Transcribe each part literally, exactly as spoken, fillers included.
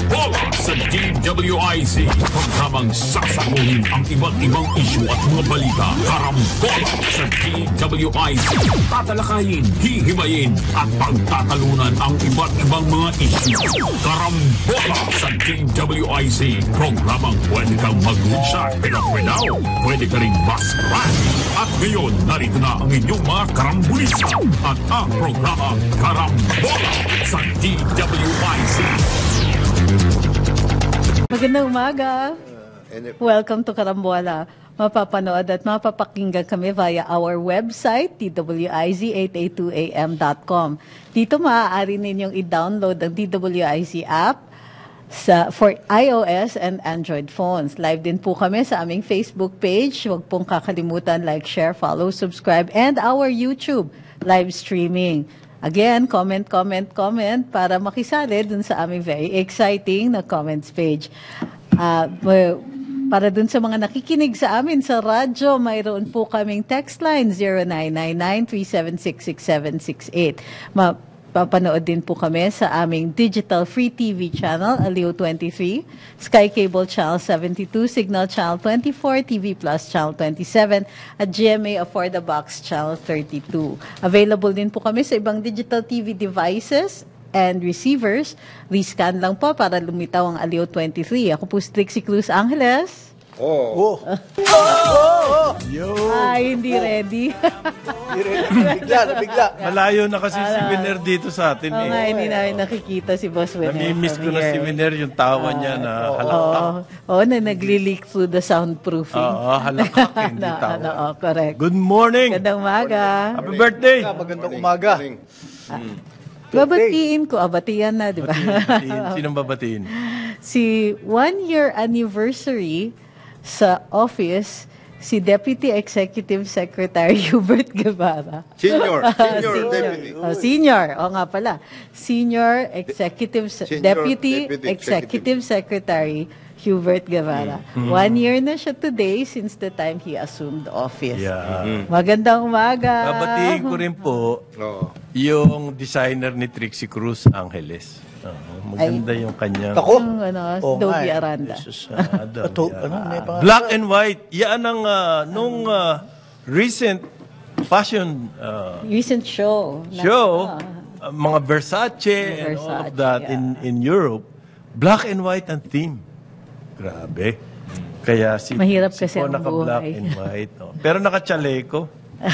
Bola sa D W I Z. Programang sasaguhin ang iba't ibang isyu at mga balita. Karambola sa D W I Z. Tatalakayin, hihimayin at pagtatalunan ang iba't ibang mga isyu. Karambola sa D W I Z. Programang pwede kang mag-reach pero for now, pwede ka rin mas-crash. At ngayon, narito na ang inyong mga karambulista at ang programa Karambola sa D W I Z. Magandang umaga. Welcome to Karambola. Mapapanood at mapapakinggan kami via our website, d w i z eight eighty-two a m dot com. Dito maaari ninyong i-download ang D W I Z app sa for iOS and Android phones. Live din po kami sa aming Facebook page. Huwag pong kakalimutan like, share, follow, subscribe, and our YouTube live streaming. Again, comment, comment, comment para makisali dun sa aming very exciting na comments page. Uh, para dun sa mga nakikinig sa amin sa radyo, mayroon po kaming text line zero nine nine nine, three seven six, six seven six eight. Ma Papanood din po kami sa aming digital free T V channel, Aliw twenty-three, Sky Cable Channel seventy-two, Signal Channel twenty-four, T V Plus Channel twenty-seven, at G M A For the Box Channel thirty-two. Available din po kami sa ibang digital T V devices and receivers. Rescan lang po para lumitaw ang Aliw twenty-three. Ako po si Trixie Cruz Angeles. Oh. Oh. Oh. Yo. Ay, hindi ready. Bigla, bigla. Malayo na kasi si Winner dito sa atin Oo eh. nga, hindi namin nakikita si Boss Winner. Namimiss ko from na si here. Winner, yung tawa niya na halakak. Oo, oo, na nagli-leak through the soundproofing. Oo, halakak, hindi na, tawa. ano, oh, correct. Good morning! Gandang umaga. Happy birthday! Magandang umaga. Babatiin ko, abatian na, di ba? Batiin. Sinong babatiin? Si one-year anniversary sa office, si Deputy Executive Secretary Hubert Guevara. Senior. Senior deputy. Oh, senior. O nga pala. Senior Executive, Se- Senior Deputy, Deputy Executive Secretary Hubert Guevara. One year na siya today since the time he assumed office. Yeah. Magandang umaga. Babatiin ko rin po Oo. yung designer ni Trixie Cruz Angeles. Oo, maganda yung kanyang... Ako? Yung, ano, Oo nga Dobie eh. Aranda. Jesus, Ah, ah, Ato, ano, may pangalan? Black and white. Yan ang ah, nung ah, recent fashion ah, Recent show. Na- show, ah. uh, mga Versace, and all of Versace, that yeah. in in Europe, black and white ang theme. Grabe. Kaya si Mahirap si kasi po ang naka-black buhay. and white. Oh. Pero naka-chaleco.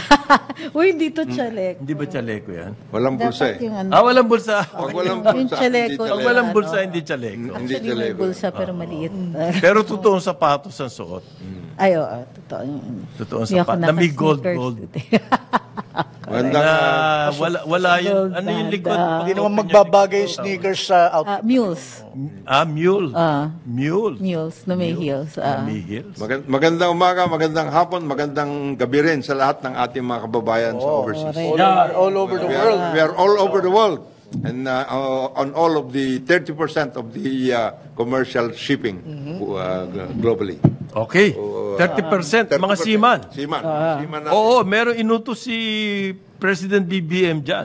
Uy, dito chalek. Hindi ba chaleco yan? Walang bulsa Dapat eh. yung ano. Ah, walang bulsa. Pag walang Yung bulsa, chaleco. hindi Pag Wala, walang ano? bulsa, hindi chaleco. Hindi Actually, may chaleco. bulsa pero maliit. Pero totoong sapatos ang suot. Ay, oo. Totoo. Totoong Hindi ako sapatos. Na may gold, naka-sneakers gold. today. Magandang, Na ah, wala, wala yun. Gold Ano yung likod? band, hindi naman magbabagay yung sneakers sa out. Ah, mules. Ah, mule. Ah. Mule. Mules na may heels. Ah, Ah. may heels. Magand- magandang umaga, magandang hapon, magandang gabi rin sa lahat ng ating mga kababayan sa overseas. Correct. We are all over the world. We are all over the world. And uh, uh, on all of the thirty percent of the uh, commercial shipping uh, globally. Okay. thirty percent. Mga seaman. Seaman. Seaman natin. Oo, meron inutos si President B B M dyan.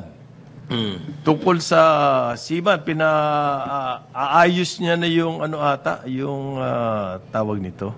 Tungkol sa seaman, pina-aayos niya na yung ano ata, yung ah, tawag nito.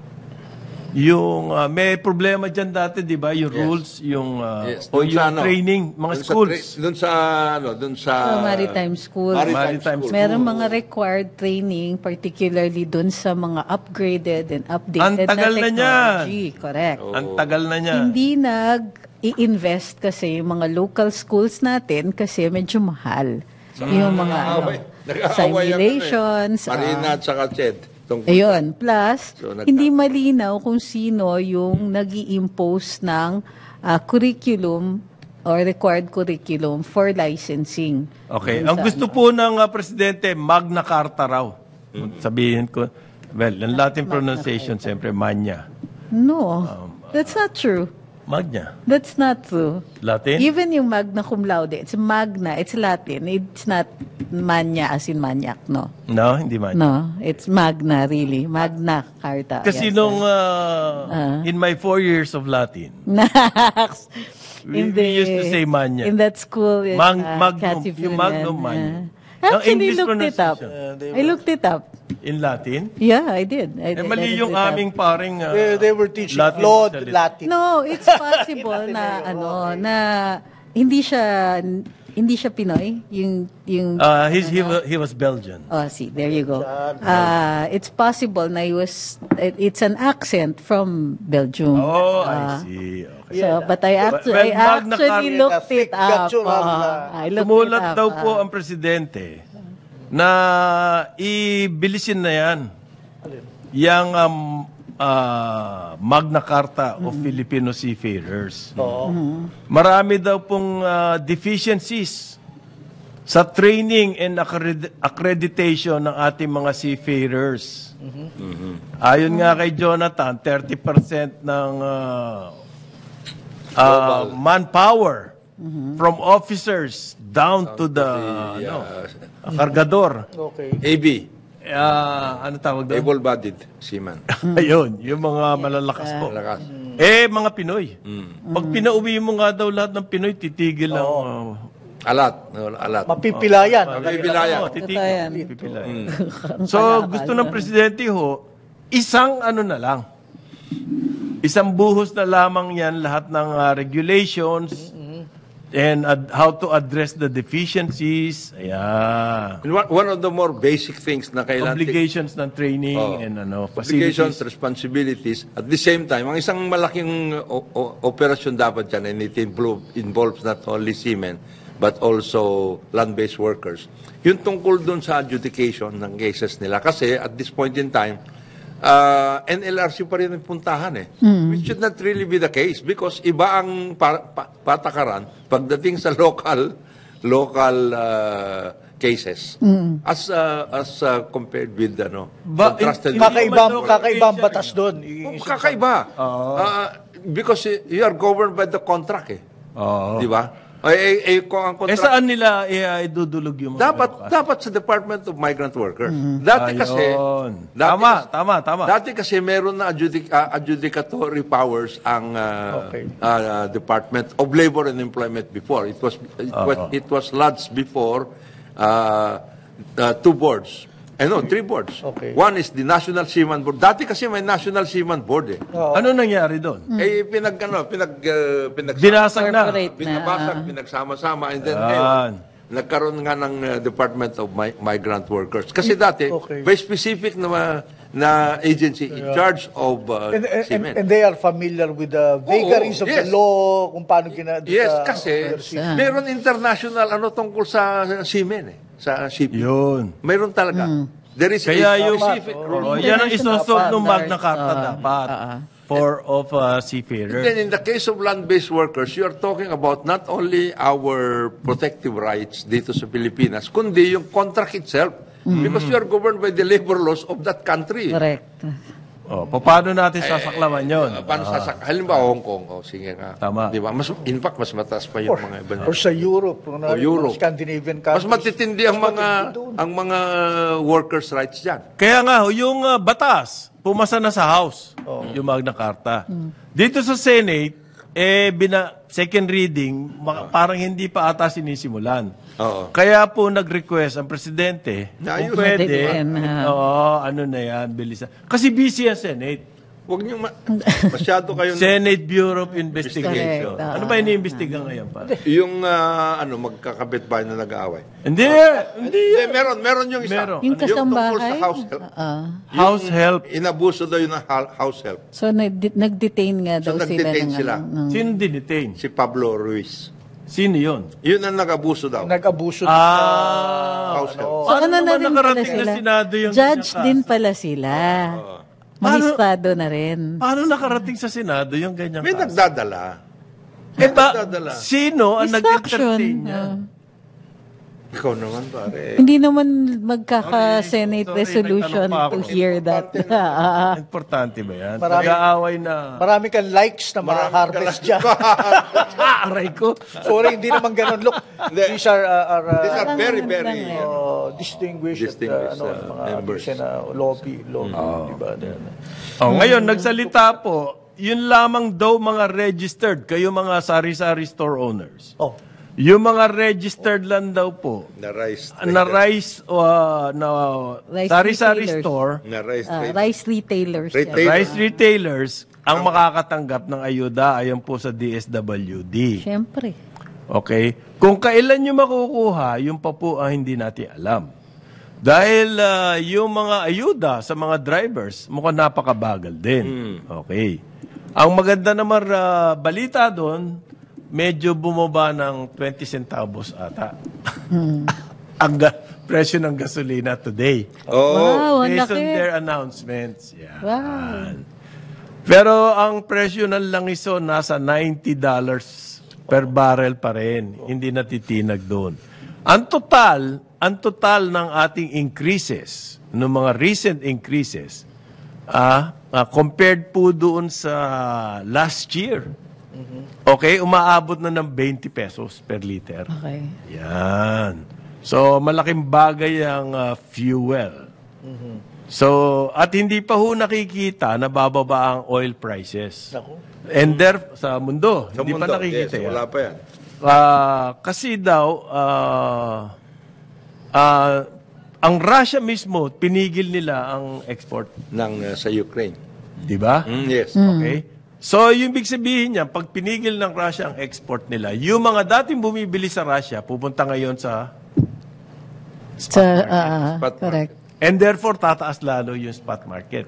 Yung ah, may problema dyan dati, di ba? Yung rules, yung ah, Yes, o dun yung sa ano, training, mga dun sa schools. tra- Dun sa, ano, dun sa... So, maritime school. Maritime, Maritime school. Meron mga required training, particularly dun sa mga upgraded and updated Ang tagal na na technology. Correct. Ang tagal na niya. Hindi nag-i-invest kasi yung mga local schools natin kasi medyo mahal. Yung mga ano, Nag-aaway ang simulations. ano eh. Marina ah, at saka Ched. Tungkol Ayun. Plus, So, nagka- hindi malinaw kung sino yung nag impose ng ah, curriculum or required curriculum for licensing. Okay. Dun Ang sa gusto ano. po ng ah, Presidente, Magna Carta raw. Sabihin ko, well, ang Latin pronunciation, siyempre, Magna. No, Um, that's not true. Magna. That's not true. Latin? Even yung magna cum laude, it's magna, it's Latin. It's not magna as in manyak, no? No, hindi Magna. No, it's magna really. Magna Carta. Kasi yes. nung, ah, in my four years of Latin, Nax! We- we used to say Magna. In that school, in Mag- uh, magnum, Katipunan, yung magnum uh, Magna. Ang Actually, English looked it up. pronunciation. I looked it up. in Latin? Yeah, I did. I Eh, did. mali I did yung that. aming paring uh, They, they were teaching Latin Claude salita. Latin. No, it's possible na ano na hindi siya hindi siya Pinoy, yung yung Uh, he's, he, wa- he was Belgian. Oh, see, there you go. Uh, it's possible na he was it- it's an accent from Belgium. Oh, Uh, I see. Okay. So, but I actually, Well, I Magna actually Carta- looked it up. Natural Uh, na. I looked Sumulat it up. daw uh, po ang presidente na ibilisin na yan. Yang um, ah, Magna Carta of Filipino Seafarers. Marami daw pong ah, deficiencies sa training and accredi- accreditation ng ating mga seafarers. Ayon nga kay Jonathan, thirty percent ng ah, ah, manpower from officers down to the ano, kargador. Okay. A B, Ah, ano tawag doon? able-bodied seaman. Ayun, yung mga malalakas po. Malakas. Eh, mga Pinoy. Pag pinauwi mo nga daw lahat ng Pinoy, titigil ang... uh, Alat. No, alat. Mapipilayan. Mapipilayan. Oo, titigil. Totoo yan. Pipilayan. So, gusto ng presidente ho, isang ano na lang. Isang buhos na lamang yan lahat ng uh, regulations and ad- how to address the deficiencies. Ayan. And one, one of the more basic things na kailangan Obligations ng training Oh. and ano, obligations, facilities. responsibilities. At the same time, ang isang malaking o- o- operasyon dapat yan, and it involve, involves not only seamen, but also land-based workers. Yung tungkol dun sa adjudication ng cases nila. Kasi at this point in time, uh, N L R C pa rin ang puntahan eh. Which should not really be the case because iba ang pa- pa- patakaran pagdating sa local local uh, cases as uh, as uh, compared with ano Ba- contrasted in- with- Kakaibang, Local kakaibang location, batas doon. Oh, kakaiba. Ah, because you are governed by the contract eh. Oo. Di ba? Ay, ay, ay, kung ang Eh, contract, saan nila eh, idudulog yung mga dapat batas? dapat sa Department of Migrant Workers. Dati kasi Ayun. dati Tama, kasi- tama, tama. Dati kasi meron na adjudic, ah, adjudicatory powers ang ah, Okay. ah, Department of Labor and Employment before. It was it was it was lodged before uh, uh, two boards. Eh no, three boards. Okay. One is the National Seaman Board. Dati kasi may National Seaman Board eh. Ano nangyari doon? Eh pinag ano, pinag uh, pinag Binasag na. Corporate na. binabasag, pinagsama-sama, and then Yan. ngayon, nagkaroon nga ng uh, Department of Mi- Migrant Workers. Kasi dati, Okay. may specific na, ma- na agency in charge of uh, And, and, seamen. and they are familiar with the vagaries of yes. the law, kung paano gina... Yes, sa- kasi Yeah. meron international ano tungkol sa seamen eh, sa shipping. Yun. Meron talaga. There is Kaya a yung... specific Oh, rule. yan ang International isusunod ng standards, Magna Carta uh, dapat. uh, For of uh, Then seafarers. in the case of land-based workers, you are talking about not only our protective rights dito sa Pilipinas, kundi yung contract itself. Because you are governed by the labor laws of that country. Correct. Oh, paano natin sasaklawan yun? Uh, paano sasak? Halimbawa, Hong Kong. O, sige nga. Tama. Di ba? Mas, in fact, mas mataas pa yung mga iba. Or sa Europe, kung O Europe. Scandinavian Mas countries. matitindi ang mga ang mga workers' rights dyan. Kaya nga, ho, yung uh, batas, pumasa na sa House, yung Magna Carta. Dito sa Senate, eh, bina, second reading, ma- parang hindi pa ata sinisimulan. Oo. Kaya po nag-request ang presidente, Naayos. kung pwede, Pwede din, ha? oo, ano na yan, bilisan. Kasi busy ang Senate. Huwag niyo ma- masyado kayong Senate Bureau of Investigation. Correct, oo. Ano ba iniimbestiga ngayon pa? yung ah, ano magkakabit bahay na nag-aaway. Hindi, hindi. Hindi, meron, meron yung isa. Meron. Yung Ano tungkol sa kasambahay, house help. ah, House help. Inabuso daw yun ng ha- house help. so nag- nag-detain nga So, daw sila. nag-detain ng, sila. ano, ng- Sino dinitain? Si Pablo Ruiz. Sino yun? Yun ang nag-abuso daw. Nag-abuso din Ah, house help. So Paano ano na naman rin pala nakarating na sila? Senado yung Judge ganyang din kaso? pala sila. Mahistado na rin. Paano nakarating sa Senado yung ganyang May kaso? nagdadala. Eh ba, nagdadala. sino ang Instruction. nag-entertain niya? ah. Ikaw naman, pare. Hindi naman magkaka-Senate Sorry, resolution nagtanong pa to ako. hear that. Ah, Importante ba yan? Marami- Nag-aaway na. Marami kang likes na ma-harvest dyan. Aray ko. Sorry, hindi naman ganun. Look, these are, uh, are uh, These are very, Parang very... lang uh, distinguished, Distinguished, at, uh, ano, uh, mga members. members. na lobby, lobby, di ba? Oh, ngayon, nagsalita po, yun lamang daw mga registered, kayo mga sari-sari store owners. Oh, Yung mga registered lang daw po, Na rice. na rice, uh, na Rice sari-sari retailers. store, Na rice Ah, trade. rice retailers. Retail- yan. rice retailers, ang makakatanggap ng ayuda ayon po sa D S W D. Siyempre. Okay? Kung kailan nyo makukuha, yung pa po ang hindi natin alam. Dahil ah, yung mga ayuda sa mga drivers, mukhang napakabagal din. Okay. Ang maganda naman ah, balita doon, medyo bumaba ng twenty centavos ata. ang ga- presyo ng gasolina today. Oh, Wow, ang Based on laki. their announcements. Yeah. Wow. Pero ang presyo ng langiso nasa ninety dollars per barrel pa rin. Hindi natitinag doon. Ang total, ang total ng ating increases, ng mga recent increases, ah, ah, compared po doon sa last year, okay, umaabot na ng twenty pesos per liter. Okay. Yan. So, malaking bagay ang ah, fuel. So, at hindi pa ho nakikita na bababa ang oil prices. Naku. And there, sa mundo, sa hindi mundo, pa nakikita yes, yan. wala pa yan. Ah, kasi daw, ah, ah, ang Russia mismo, pinigil nila ang export. Ng, uh, sa Ukraine. Di ba? Mm, yes. Okay? So, yung big sabihin niya, pag pinigil ng Russia ang export nila, yung mga dating bumibili sa Russia, pupunta ngayon sa Sa, ah, Spot correct. and therefore, tataas lalo yung spot market.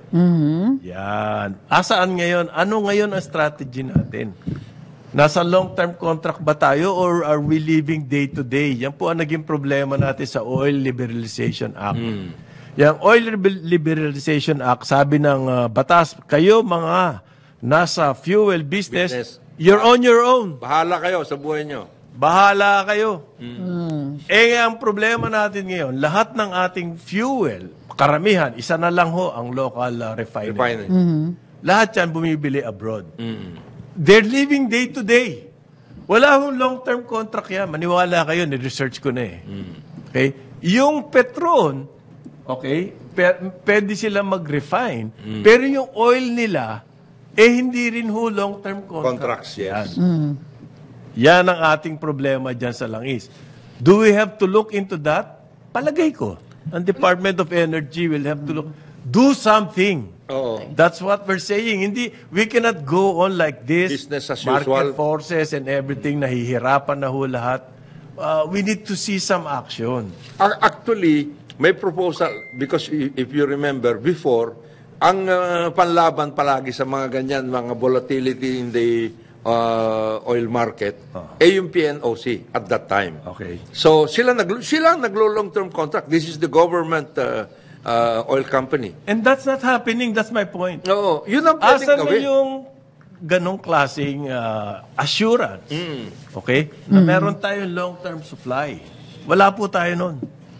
Yan. Asaan ngayon? Ano ngayon ang strategy natin? Nasa long-term contract ba tayo or are we living day-to-day? Yan po ang naging problema natin sa Oil Liberalization Act. Yung Oil Liber- Liberalization Act, sabi ng uh, batas, kayo mga nasa fuel business, Business. you're on your own. Bahala kayo sa buhay nyo. Bahala kayo. Eh, ang problema natin ngayon, lahat ng ating fuel, karamihan, isa na lang ho ang local uh, refinery. Refinery. Lahat yan bumibili abroad. They're living day to day. Wala hong long-term contract yan. Maniwala kayo, ni-research ko na eh. Okay? Yung Petron, okay, pe- pwede sila mag-refine, pero yung oil nila, eh hindi rin ho long-term contract. Contracts, yes. Yan ang ating problema dyan sa langis. Do we have to look into that? Palagay ko. Ang Department of Energy will have to look. Do something. Oo. That's what we're saying. Hindi, we cannot go on like this. Business as Market usual. forces and everything, nahihirapan na ho lahat. Uh, we need to see some action. Ac- Actually, may proposal, because i- if you remember, before, ang uh, panlaban palagi sa mga ganyan, mga volatility in the uh, oil market, eh yung P N O C at that time. Okay. So, sila, nag, sila ang naglo-long-term contract. This is the government uh, uh, oil company. And that's not happening. That's my point. Oo, yun ang pwedeng Asan na gawin. yung ganong klaseng uh, assurance? Mm. Okay? Na meron tayong long-term supply. Wala po tayo nun.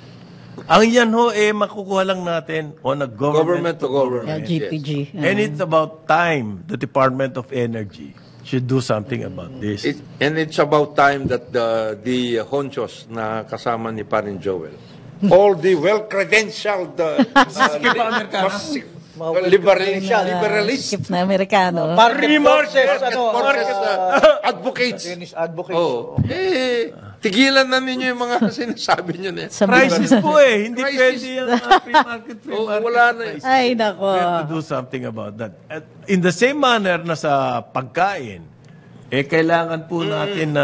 Ang yan ho, eh, makukuha lang natin on a government, Government to government. Yeah, G to G. yes. And it's about time the Department of Energy should do something about this. It, and it's about time that the, the honchos na kasama ni Parin Joel, all the well-credentialed uh, uh, Mga liberal, well-credentialed. liberalist, Skip na Amerikano. Market forces, market ano, forces, uh, uh, advocates. Unionist advocates. Oh, eh, tigilan na ninyo yung mga sinasabi nyo na yan. Sa Crisis po eh. Hindi Crisis. pwede yung uh, free market, free Oh, market. wala na eh. price. Ay, nako. We have to do something about that. At in the same manner na sa pagkain, eh kailangan po natin na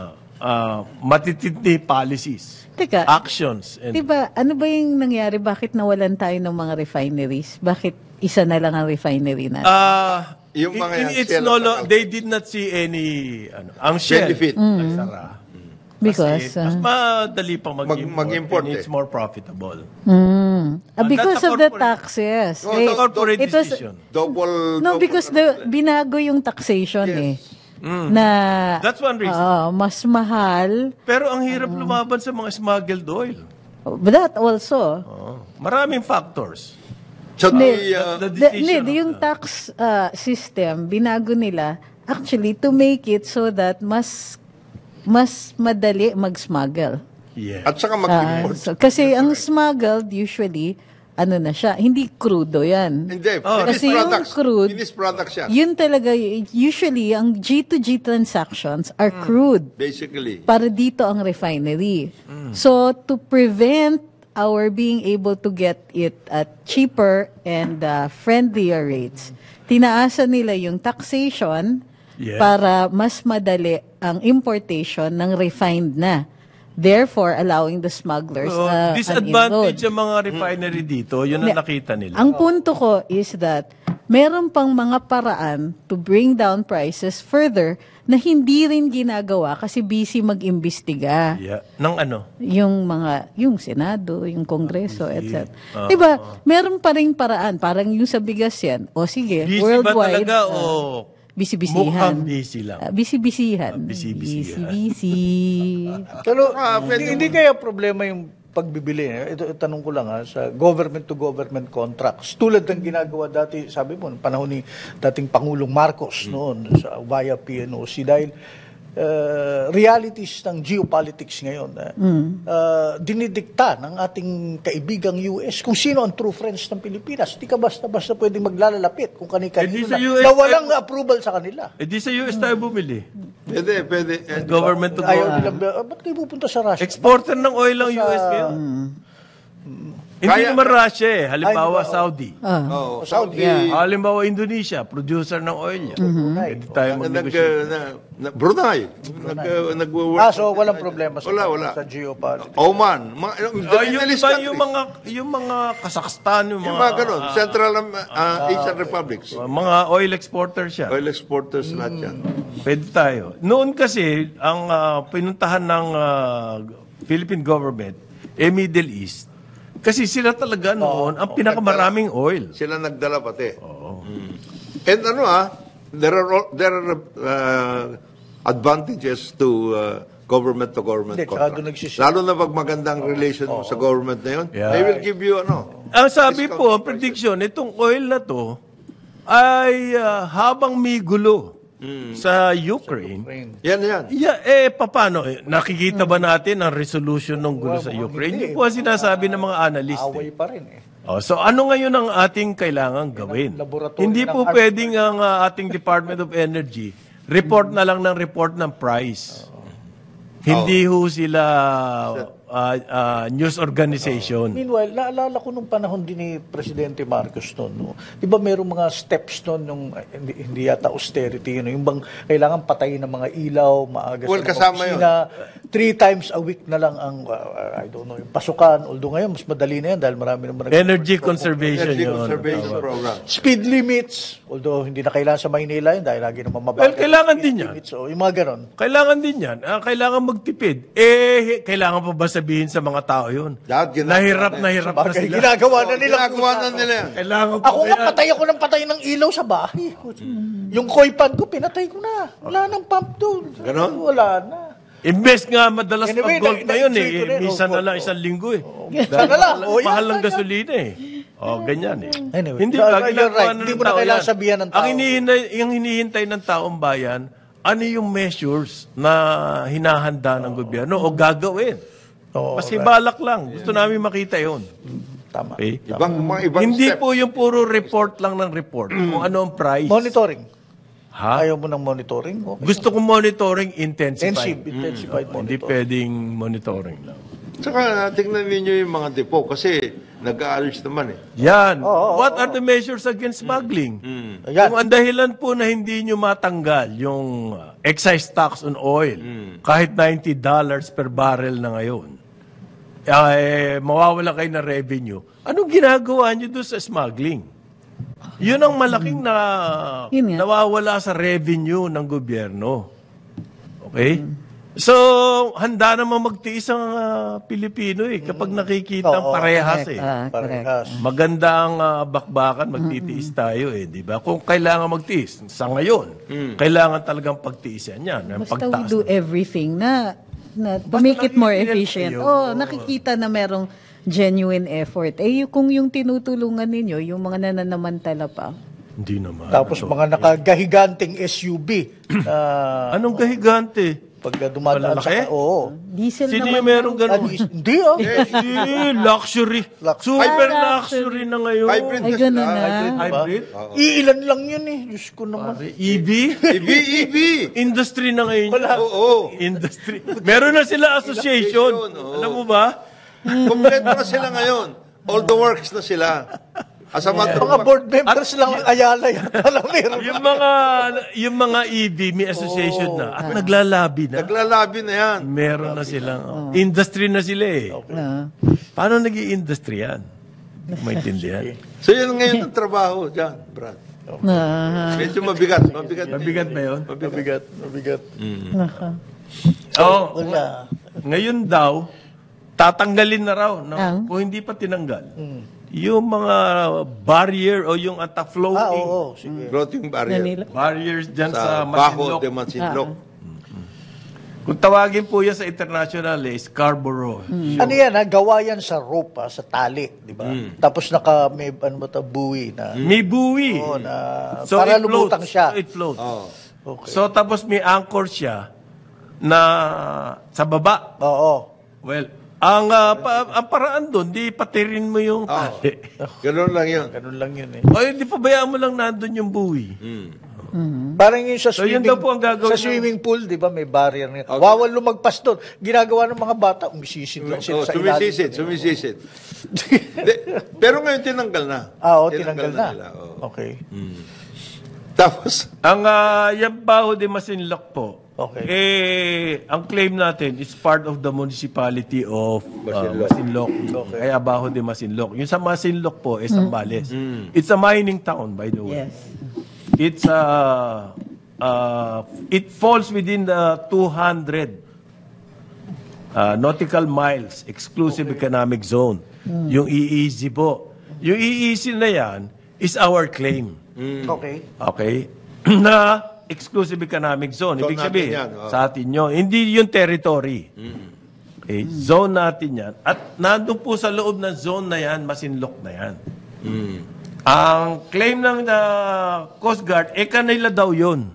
uh, matitindi policies, Teka, actions. And, diba, ano ba yung nangyari? Bakit nawalan tayo ng mga refineries? Bakit isa na lang ang refinery natin? uh, Yung mga in- yan, it's Shell no, at lo- saka- they did not see any, ano, ang Shell, Benefit. nagsara. Because, Kasi, mas uh, madali pang mag-import, Mag- mag-import and eh. it's more profitable. mm, ah, And because that's a of the corporate- taxes. Oh, They- It's a corporate it was- decision. Double, No, double- because the binago yung taxation eh. Na That's one reason. oo, mas mahal. Pero ang hirap lumaban sa mga smuggled oil. But that also. Oh, maraming factors. So, Hindi. the, uh, The The, decision hindi, of yung the- tax uh, system, binago nila actually to make it so that mas mas madali mag-smuggle. Yeah. at saka Ah, mag-import. so, kasi ang smuggled usually ano na siya, hindi crudo yan. Hindi, Oh, finished kasi yung products. crude, Finished products yan. Yun talaga, usually, ang G to G transactions are crude. Basically. Para dito ang refinery. So, to prevent our being able to get it at cheaper and uh, friendlier rates, tinaasan nila yung taxation Yes. para mas madali ang importation ng refined na. Therefore, allowing the smugglers So, uh, an disadvantage inroad. yung mga refinery dito, yun ang Hindi. nakita nila. Ang punto ko is that meron pang mga paraan to bring down prices further na hindi rin ginagawa kasi busy mag-imbestiga. Yeah. Nang ano? Yung mga, yung Senado, yung Kongreso, et cetera. Ah, Diba, meron pa ring paraan. Parang yung sa bigas yan. O sige, Busy ba worldwide. talaga ah, o Bisi-bisihan. mukhang busy lang? Ah, bisi-bisihan. Ah, bisi-bisihan. Bisi-bisi. Pero Ah, hindi, hindi kaya problema yung pagbibili. eh. Ito, tanong ko lang ha, sa government-to-government contracts. Tulad ng ginagawa dati, sabi mo, panahon ni dating Pangulong Marcos noon sa via P N O C dahil uh, realities ng geopolitics ngayon uh, uh, dinidikta ng ating kaibigang U S kung sino ang true friends ng Pilipinas. Hindi ka basta-basta pwedeng maglalalapit kung Eh, di kani-kanino sa na, U S na walang approval sa kanila. Eh di sa U S tayo bumili. Pwede, pwede. Eh, Government to Ayaw government. nilang, uh, ba't kayo pupunta sa Russia? Exporter ng oil ang U S ngayon. Hindi Kaya- naman Russia eh. Halimbawa Ay, di ba? Saudi. Ah. Oh, Saudi. Saudi. Halimbawa Indonesia, producer ng oil niya. Pwede tayo Nag, mag-negotiate. na, na, Brunei. Nag, nag-work. Ah, so walang problema sa, Wala, wala. sa geopolitics. Oman. Mga, Oh, yung, Middle East iba, countries. yung mga yung mga Kazakhstan, yung Yung mga mga ganun. Central um, uh, Asian republics. uh, mga oil exporters siya. Oil exporters lahat yan. Pwede tayo. Noon kasi ang ah, pinuntahan ng ah, Philippine government eh Middle East. Kasi sila talaga noon ang pinakamaraming oil. Sila nagdala pati. Mm. And ano ah, there are, all- there are uh, advantages to uh, government to government Hindi, tsaka contract. doon nagsisi- Lalo na pag magandang relation mo sa government na yun, Yeah. they will give you ano. Ang sabi discount po, ang prices. prediction, itong oil na to ay ah, habang may gulo sa Ukraine. Yan, yan. Yeah, eh, paano? Eh, nakikita ba natin ang resolution ng gulo sa Ukraine? Yun po ang sinasabi ng mga analyst. eh. Away pa rin eh. Oh, so ano ngayon ang ating kailangan gawin? laboratory Hindi ng po art. pwedeng ang ah, ating Department of Energy report na lang ng report ng price. Hindi ho sila ah, ah, news organization. Meanwhile, naalala ko nung panahon din ni Presidente Marcos noon, no? Di ba merong mga steps noon, nung, eh, hindi, hindi yata austerity, yun, yung bang kailangan patayin ng mga ilaw, maaga Well, sa mga kasama opisina, three times a week na lang ang, uh, I don't know, yung pasukan, although ngayon, mas madali na yan dahil marami naman nag- Energy conservation Energy yun. conservation program. Speed limits, although hindi na kailangan sa Maynila yun dahil lagi naman mabagal. Well, kailangan Speed din yan. limits, o, yung mga ganon. Kailangan din yan. Ah, kailangan magtipid. Eh, kailangan pa ba sabihin sa mga tao yun? Lahat ginagawa Nahirap, na- nahirap na Bagay, sila. ginagawa na nila. Ginagawa na nila yan. Kailangan pa Ako ba nga, yan? patay ako ng patay ng ilaw sa bahay. Yung koi pan ko, pinatay ko na. Wala nang pump doon. Ganon? Wala na. Imbes nga madalas Anyway, pag-gold na- ngayon na-enjoy eh. ko rin. Minsan Opo, na lang opo. isang linggo eh. Sana lang. Mahal, O, yan, mahal ng yan. gasolina eh. Oh, ganyan eh. Anyway, Hindi so, ba, you're ginagawa right. na Hindi ng mo na tao kailangan yan. sabihan ng Ang tao. hinihintay, yung hinihintay ng taong bayan, ano yung measures na hinahanda ng gobyerno o gagawin. Oo, Mas hibalak lang. Gusto namin makita yun. Tama. Okay? Ibang, mga ibang Hindi step. po yung puro report lang ng report kung ano ang price. Monitoring. Ha? Ayaw mo ng monitoring? Okay. Gusto ko monitoring intensified. Intensive, intensified Hindi monitoring. pwedeng monitoring lang. Tsaka tingnan ninyo yung mga depo kasi nag-aalis naman eh. Yan. Oo, What are the measures against smuggling? Ayan. Kung ang dahilan po na hindi nyo matanggal yung uh, excise tax on oil, kahit ninety dollars per barrel na ngayon, eh, mawawala kayo ng revenue. Anong ginagawa nyo doon sa smuggling? Yun ang malaking na Yun nga. nawawala sa revenue ng gobyerno. Okay? So, handa naman magtiis ang ah, Pilipino eh kapag nakikita ang Oo, parehas Correct. eh. Ah, correct. Parehas. Maganda ang ah, bakbakan, magtitiis tayo eh, di ba? Kung kailangan magtiis, sa ngayon, kailangan talagang pagtiisan yan. Ang Basta we pagtaas do ng- everything na, na to make it more efficient. Ayun. Oh, nakikita na merong genuine effort. Eh, yung- kung yung tinutulungan ninyo, yung mga nananamantala pa, Hindi naman. Tapos mga nakagahiganting S U V. na Anong kahigante? Pagka dumadaan Malalaki? sa... Oo. Diesel Sino naman yung merong yan. Ah, ganun? di- Hindi, oh. Eh, luxury. Lux- Super Ah, luxury na ngayon. Hybrid Ay, na ganun sila. na. Hybrid. Hybrid? Iilan lang yun eh. Diyos ko naman. E V? E V, E V. Industry na ngayon. Wala. Oo. Industry. Meron na sila association. Association, oo. Alam mo ba? Kompleto na sila ngayon. All the works na sila. As a matter of Mga fact, board members lang ang Ayala yata lang meron. Yung mga yung mga E V may association na at naglalabi na. naglalabi na yan. Meron na silang industry na sila eh. Ah. Paano nag-i-industry yan? Maintindihan. So yun ngayon ang trabaho dyan, Brad. Ah. Medyo mabigat. Mabigat. Mabigat ba yun? Mabigat, mabigat. Naka. Oo. Wala. Ngayon daw, tatanggalin na raw. No? Ang? Kung hindi pa tinanggal. Yung mga barrier o yung Ah, anti-floating. oo, sige. Floating barrier. Manila. Barriers dyan sa, Sa Bajo Masinloc. de Masinloc. Kung tawagin po yan sa international eh, Scarborough. Ano yan, ha? Gawa yan sa rope, ha? Sa tali, di ba? Tapos naka, may, ano ba ito, buoy na, May buoy. oo, na So para it lumutang floats. siya. So it floats. Oh. Okay. So tapos may anchor siya na sa baba. Oo. Well, ang, ah, pa- ang paraan doon, di patirin mo yung tali. Ganun lang yun. Ganun lang yun eh. O hindi pabayaan mo lang nandun yung buoy. Parang yung sa So, yun swimming, daw po ang gagawin sa ng- swimming pool, di ba, may barrier na yun. Wawal lumagpas doon. Ginagawa ng mga bata, umisisid lang sila Oh, sa sumisisid, ilalim. sumisisid. De, pero ngayon tinanggal na. Ah, oo, tinanggal na. nila, oo. Okay. Tapos, Ang uh, Baho de Masinloc po, Okay. eh, ang claim natin is part of the municipality of uh, Masinloc. Masinloc. Kaya Baho de Masinloc. Yung sa Masinloc po, is Zambales. It's a mining town, by the way. Yes. It's uh, uh, it falls within the two hundred uh, nautical miles exclusive economic zone. Yung E E Z po. Yung E E Z na yan is our claim. Okay. Okay? Na exclusive economic zone. Zone Ibig natin sabihin, yan, oh. sa atin yun. Hindi yung territory. Okay? Zone natin yan. At nandun po sa loob ng zone na yan, Masinloc na yan. Ang claim ng uh, Coast Guard, eh kanila daw yun.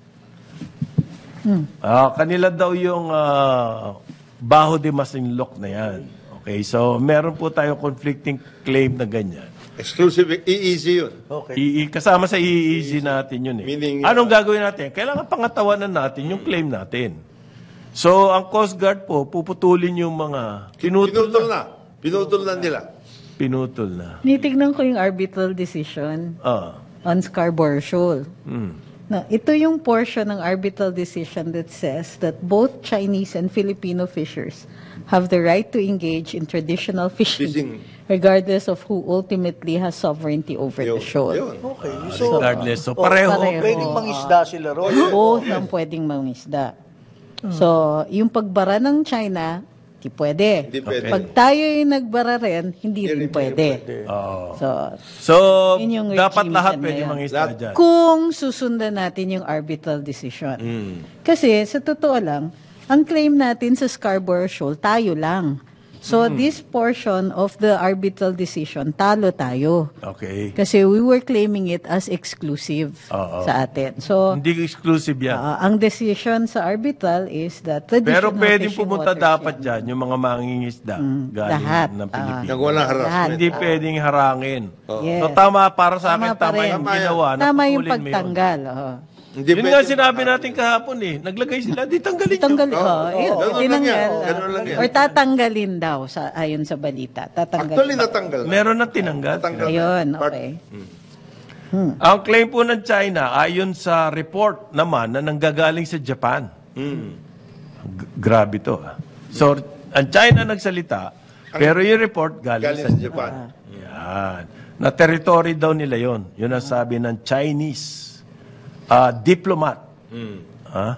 Ah, kanila daw yung uh, Baho de Masinloc na yan. Okay, so meron po tayong conflicting claim na ganyan. exclusive, easy yun. Okay. I- i- kasama sa I E Z natin yun eh. Meaning, Anong gagawin natin? Kailangan pangatawanan natin yung claim natin. So, ang Coast Guard po, puputulin yung mga pinutol, Pinutol na. Pinutol na nila. pinutol na. Nitignan ko yung arbitral decision Ah. on Scarborough Shoal. Mm. Na, ito yung portion ng arbitral decision that says that both Chinese and Filipino fishers have the right to engage in traditional fishing, Fishing. regardless of who ultimately has sovereignty over the Yun. shoal. Yun. Okay. So, Regardless. So, oh, pareho. pareho. pwedeng mangisda sila ron. Both ang pwedeng mangisda. So, yung pagbara ng China, di pwede. Hindi pwede. Pag tayo yung nagbara rin, hindi rin pwede. Oh. So, So, Yun yung dapat regime lahat dyan pwede na yan. mga isda Lahat. dyan. kung susundan natin yung arbitral decision. Kasi sa totoo lang, ang claim natin sa Scarborough Shoal, tayo lang. So this portion of the arbitral decision, talo tayo. Okay. Kasi we were claiming it as exclusive Oo. sa atin. So Hindi exclusive yan. ah, ang decision sa arbitral is that traditional Pero pwedeng fishing pumunta waters dapat yan. dyan yung mga mangingisda galing lahat. ng Ah. Pilipinas. Nang walang harassment. Hindi pwedeng harangin. Yes. So, tama para sa akin, Tama pa tama rin. yung ginawa. Tama yung naputulin mo yun. pagtanggal. oo. Hindi Yun pwede nga sinabi maka- natin kahapon eh. Naglagay sila, di tanggalin Tanggal, nyo. oh, yun, Ganun lang tinanggal, yan. ah. Ganun lang yan. Or tatanggalin daw, sa, ayon sa balita. Tatanggalin. Actually, natanggal na. Meron na tinanggal. Natanggal. Ayun, Part- okay. Ang claim po ng China, ayon sa report naman na nanggagaling sa Japan. G- grabe to. ah. So, ang China nagsalita, pero yung report galing, Galing sa sa Japan. Japan. Yan. Na territory daw nila yon. Yun ang sabi ng Chinese ah, diplomat. Ah?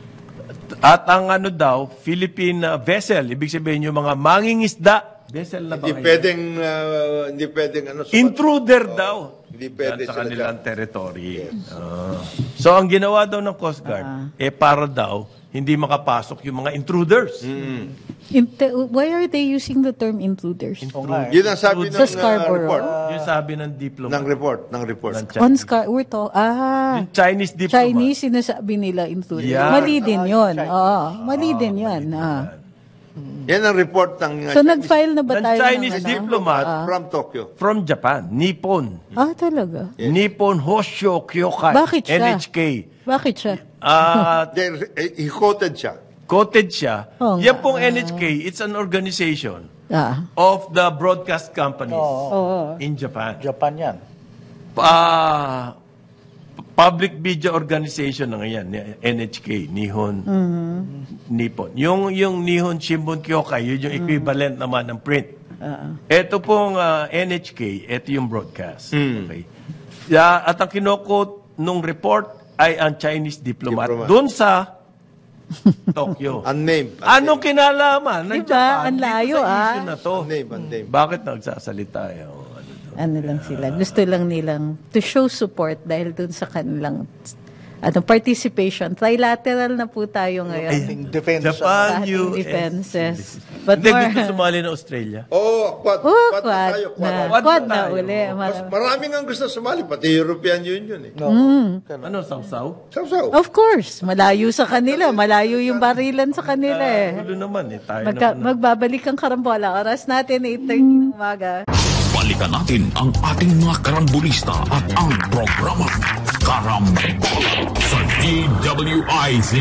At ang ano daw, Philippine ah, vessel, ibig sabihin yung mga mangingisda, vessel na ba Hindi ngayon? pwedeng, uh, hindi pwedeng, ano, sumat- Intruder daw. Hindi pwede Yan sa sila kanilang dyan. territory. Ah. So, ang ginawa daw ng Coast Guard, eh para daw, hindi makapasok yung mga intruders. Inte- why are they using the term intruders? Oo nga eh. Yun ang sabi ng Sa uh, Scarborough. report. yung sabi ng diplomat. Ng report. Ng report. Ng On Chinese. Scar, we're to, ah, Yung Chinese diplomat. Chinese, sinasabi nila intruders. Yeah. Mali din yun. Oo, mali din yun. Ah. Yan ang report ng uh, So, nag-file na ba ng tayo Chinese ng ano? diplomat from Tokyo. from Japan, Nippon. Ah, talaga? Nippon Hoshio Kyokai, Bakit siya? N H K. Bakit siya? Ah, They- He quoted siya. quoted siya. Oo Yan nga. pong N H K, it's an organization Ah. of the broadcast companies Oo. in Japan. Japan yan. Ah, public media organization na ngayon, N H K, Nihon Nippon. Yung yung Nihon Shimbun Kyokai, yun yung equivalent naman ng print. Ito pong ah, N H K, ito yung broadcast. Okay. Yeah, at ang kinokot nung report ay ang Chinese diplomat, Diplomat. doon sa Tokyo. Unnamed. Anong kinalaman ng Diba? Japan Ang layo, dito sa ah. issue na to? Unnamed. Unnamed. Bakit nagsasalita yun? Ano to? Ano lang sila. Gusto lang nilang to show support dahil dun sa kanilang ano, participation. Trilateral na po tayo ngayon. Ating defense. Japan, Sa ating U S. defenses. But Hindi more, gusto sumali ng Australia. Oh, quad. oh, quad na quad tayo. Quad. na. Quad Quad na na tayo. uli. Mas maraming ang gusto sumali, pati European Union eh. No. Ano, sausaw? Saw-saw. Of course, malayo sa kanila. Malayo yung barilan sa kanila eh. Gulo naman eh. Tayo Magka, naman. magbabalik ang karambola. Oras natin, eight thirty ng umaga. Balikan natin ang ating mga karambulista at ang programa Karambola sa D W I Z.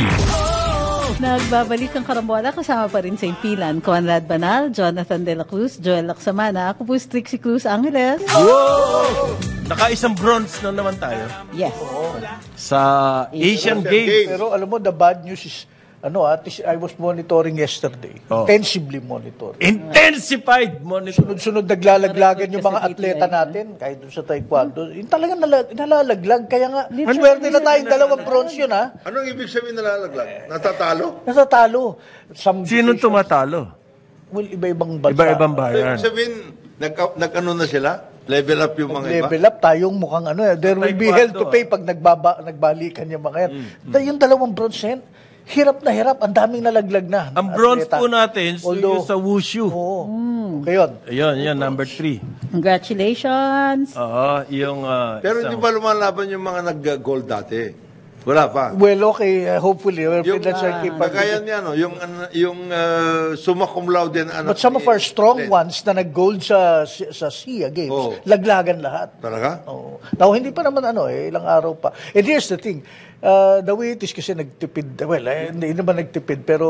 Nagbabalik ang karambola. Kasama pa rin sa impilan. Conrad Banal, Jonathan De La Cruz, Joel Lacsamana. Ako po si Trixie Cruz Angeles. Wow! Naka-isang bronze na naman tayo Yes. sa Asian Games. Pero alam mo, the bad news is, ano, at least I was monitoring yesterday. Oh. Intensively monitoring. Intensified monitor. Sunod-sunod naglalaglagan yung mga Kasi atleta dito, eh. natin, kahit doon sa taekwondo. Yung talagang nala, nalalaglag. Kaya nga, Literally, swerte na tayong dalawang bronze yun, ha? Anong ibig sabihin nalalaglag? Natatalo? Nasa talo. Some Sinong divisions- tumatalo? Well, iba-ibang bansa. Iba-ibang Ibig bayan. sabihin, nag, nag-ano na sila? Level up yung mga iba? Level up, tayong mukhang ano, eh, there will be hell to Taekwondo, pay pag nagbaba, nagbalikan yung mga yan. Da- Yung dalawang bronze yan, hirap na hirap, ang daming nalaglag na. Ang bronze atleta. po natin, so Although- yung sa Wushu. Oo. Okay yun. Ayun, yun, number three. Congratulations. Oo, yung... ah, Pero isang- hindi ba lumalaban yung mga nag-gold dati? Wala pa. Well, okay, uh, hopefully. We're Yung financial keep- kagaya niya, no? yung, ano, yung uh, summa cum laude na anak But some of our ni- strong Len. ones na nag-gold sa sa S I A Games, Oo. laglagan lahat. Talaga? Oo. Now, hindi pa naman ano, eh, ilang araw pa. And here's the thing, uh, the way it is kasi nagtipid, well, eh, hindi naman nagtipid, pero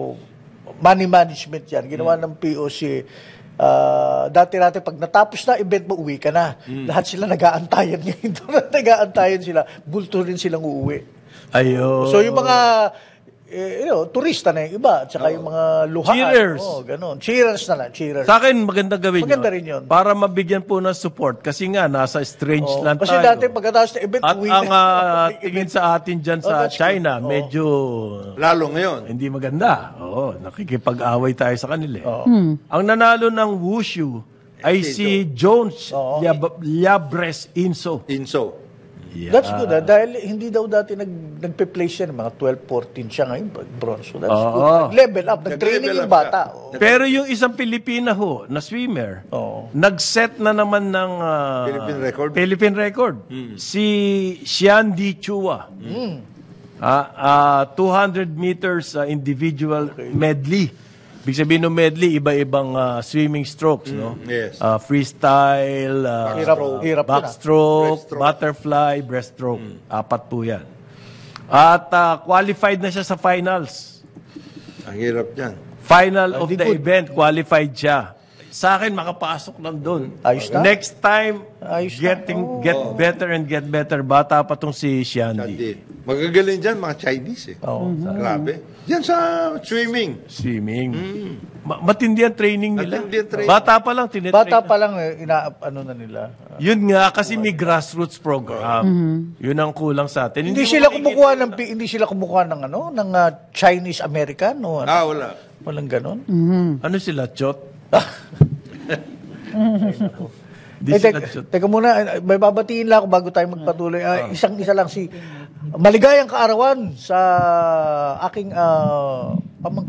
money management yan. Ginawa ng P O C, uh, dati-dati pag natapos na event mo, uwi ka na. Lahat sila nag-aantayan ngayon. Nag-aantayan sila, bulto rin silang uuwi. Ayun. So yung mga eh, you know, turista na yung iba, at saka yung mga luhaan. Cheerers. Oh, ganun. Cheerers na lang, cheerers. Sa akin, maganda gawin Maganda yun. rin yun. Para mabigyan po ng support. Kasi nga, nasa strange Oh, land kasi tayo. dati pagkatapos ng event, At uwi ang na. ah, Event. tingin sa atin dyan Oh, sa that's China, good. Oh. medyo Lalo ngayon. hindi maganda. Oo, nakikipag-away tayo sa kanila. eh. Oh. Ang nanalo ng Wushu ay si Jones Oo. Liab- Liabres Inso. Inso. Yeah. That's good. Ah. Dahil hindi daw dati nag, nagpe-place yan, mga twelve, fourteen siya ngayon, bronze. So that's Oo. good. Nag-level up, nag-training Nag-level yung up bata. siya. Oh. Pero yung isang Pilipina ho, na swimmer, Oo. nag-set na naman ng ah, Philippine record? Philippine record. Si Xian Di Chua. Ah, ah, two hundred meters ah, individual medley. Ibig sabihin ng medley, iba-ibang ah, swimming strokes, no? yes. Ah, freestyle, ah, Hirap, hirap yun, ah. backstroke, Breaststroke. butterfly, breaststroke. Apat po yan. At ah, qualified na siya sa finals. Ang hirap niyan. Final of di the good. event, qualified siya. Sa akin, makapasok lang doon. Ayos na. Next time, Ayos na. getting get better and get better. Bata pa tong si Shandy. Hindi. Magagaling dyan, mga Chinese eh. Oo. Grabe. Yan sa swimming. Swimming. Ma- matindi ang training nila. Matindi ang training. Bata pa lang, tinetrain. Bata pa lang, eh, ina, ano na nila. Yun nga, kasi may grassroots program. Yun ang kulang sa atin. Hindi mo sila makikita- kumukuha ng pi- hindi sila kumukuha ng ano, ng ah, Chinese American o ano. Ah, wala. Walang ganon. Ano sila, Chot? Di Eh, sila tek- Chot. teka muna, eh, may babatiin lang ako bago tayo magpatuloy. Ah, Isang-isa lang si maligayang kaarawan sa aking ah, pamangkin ba?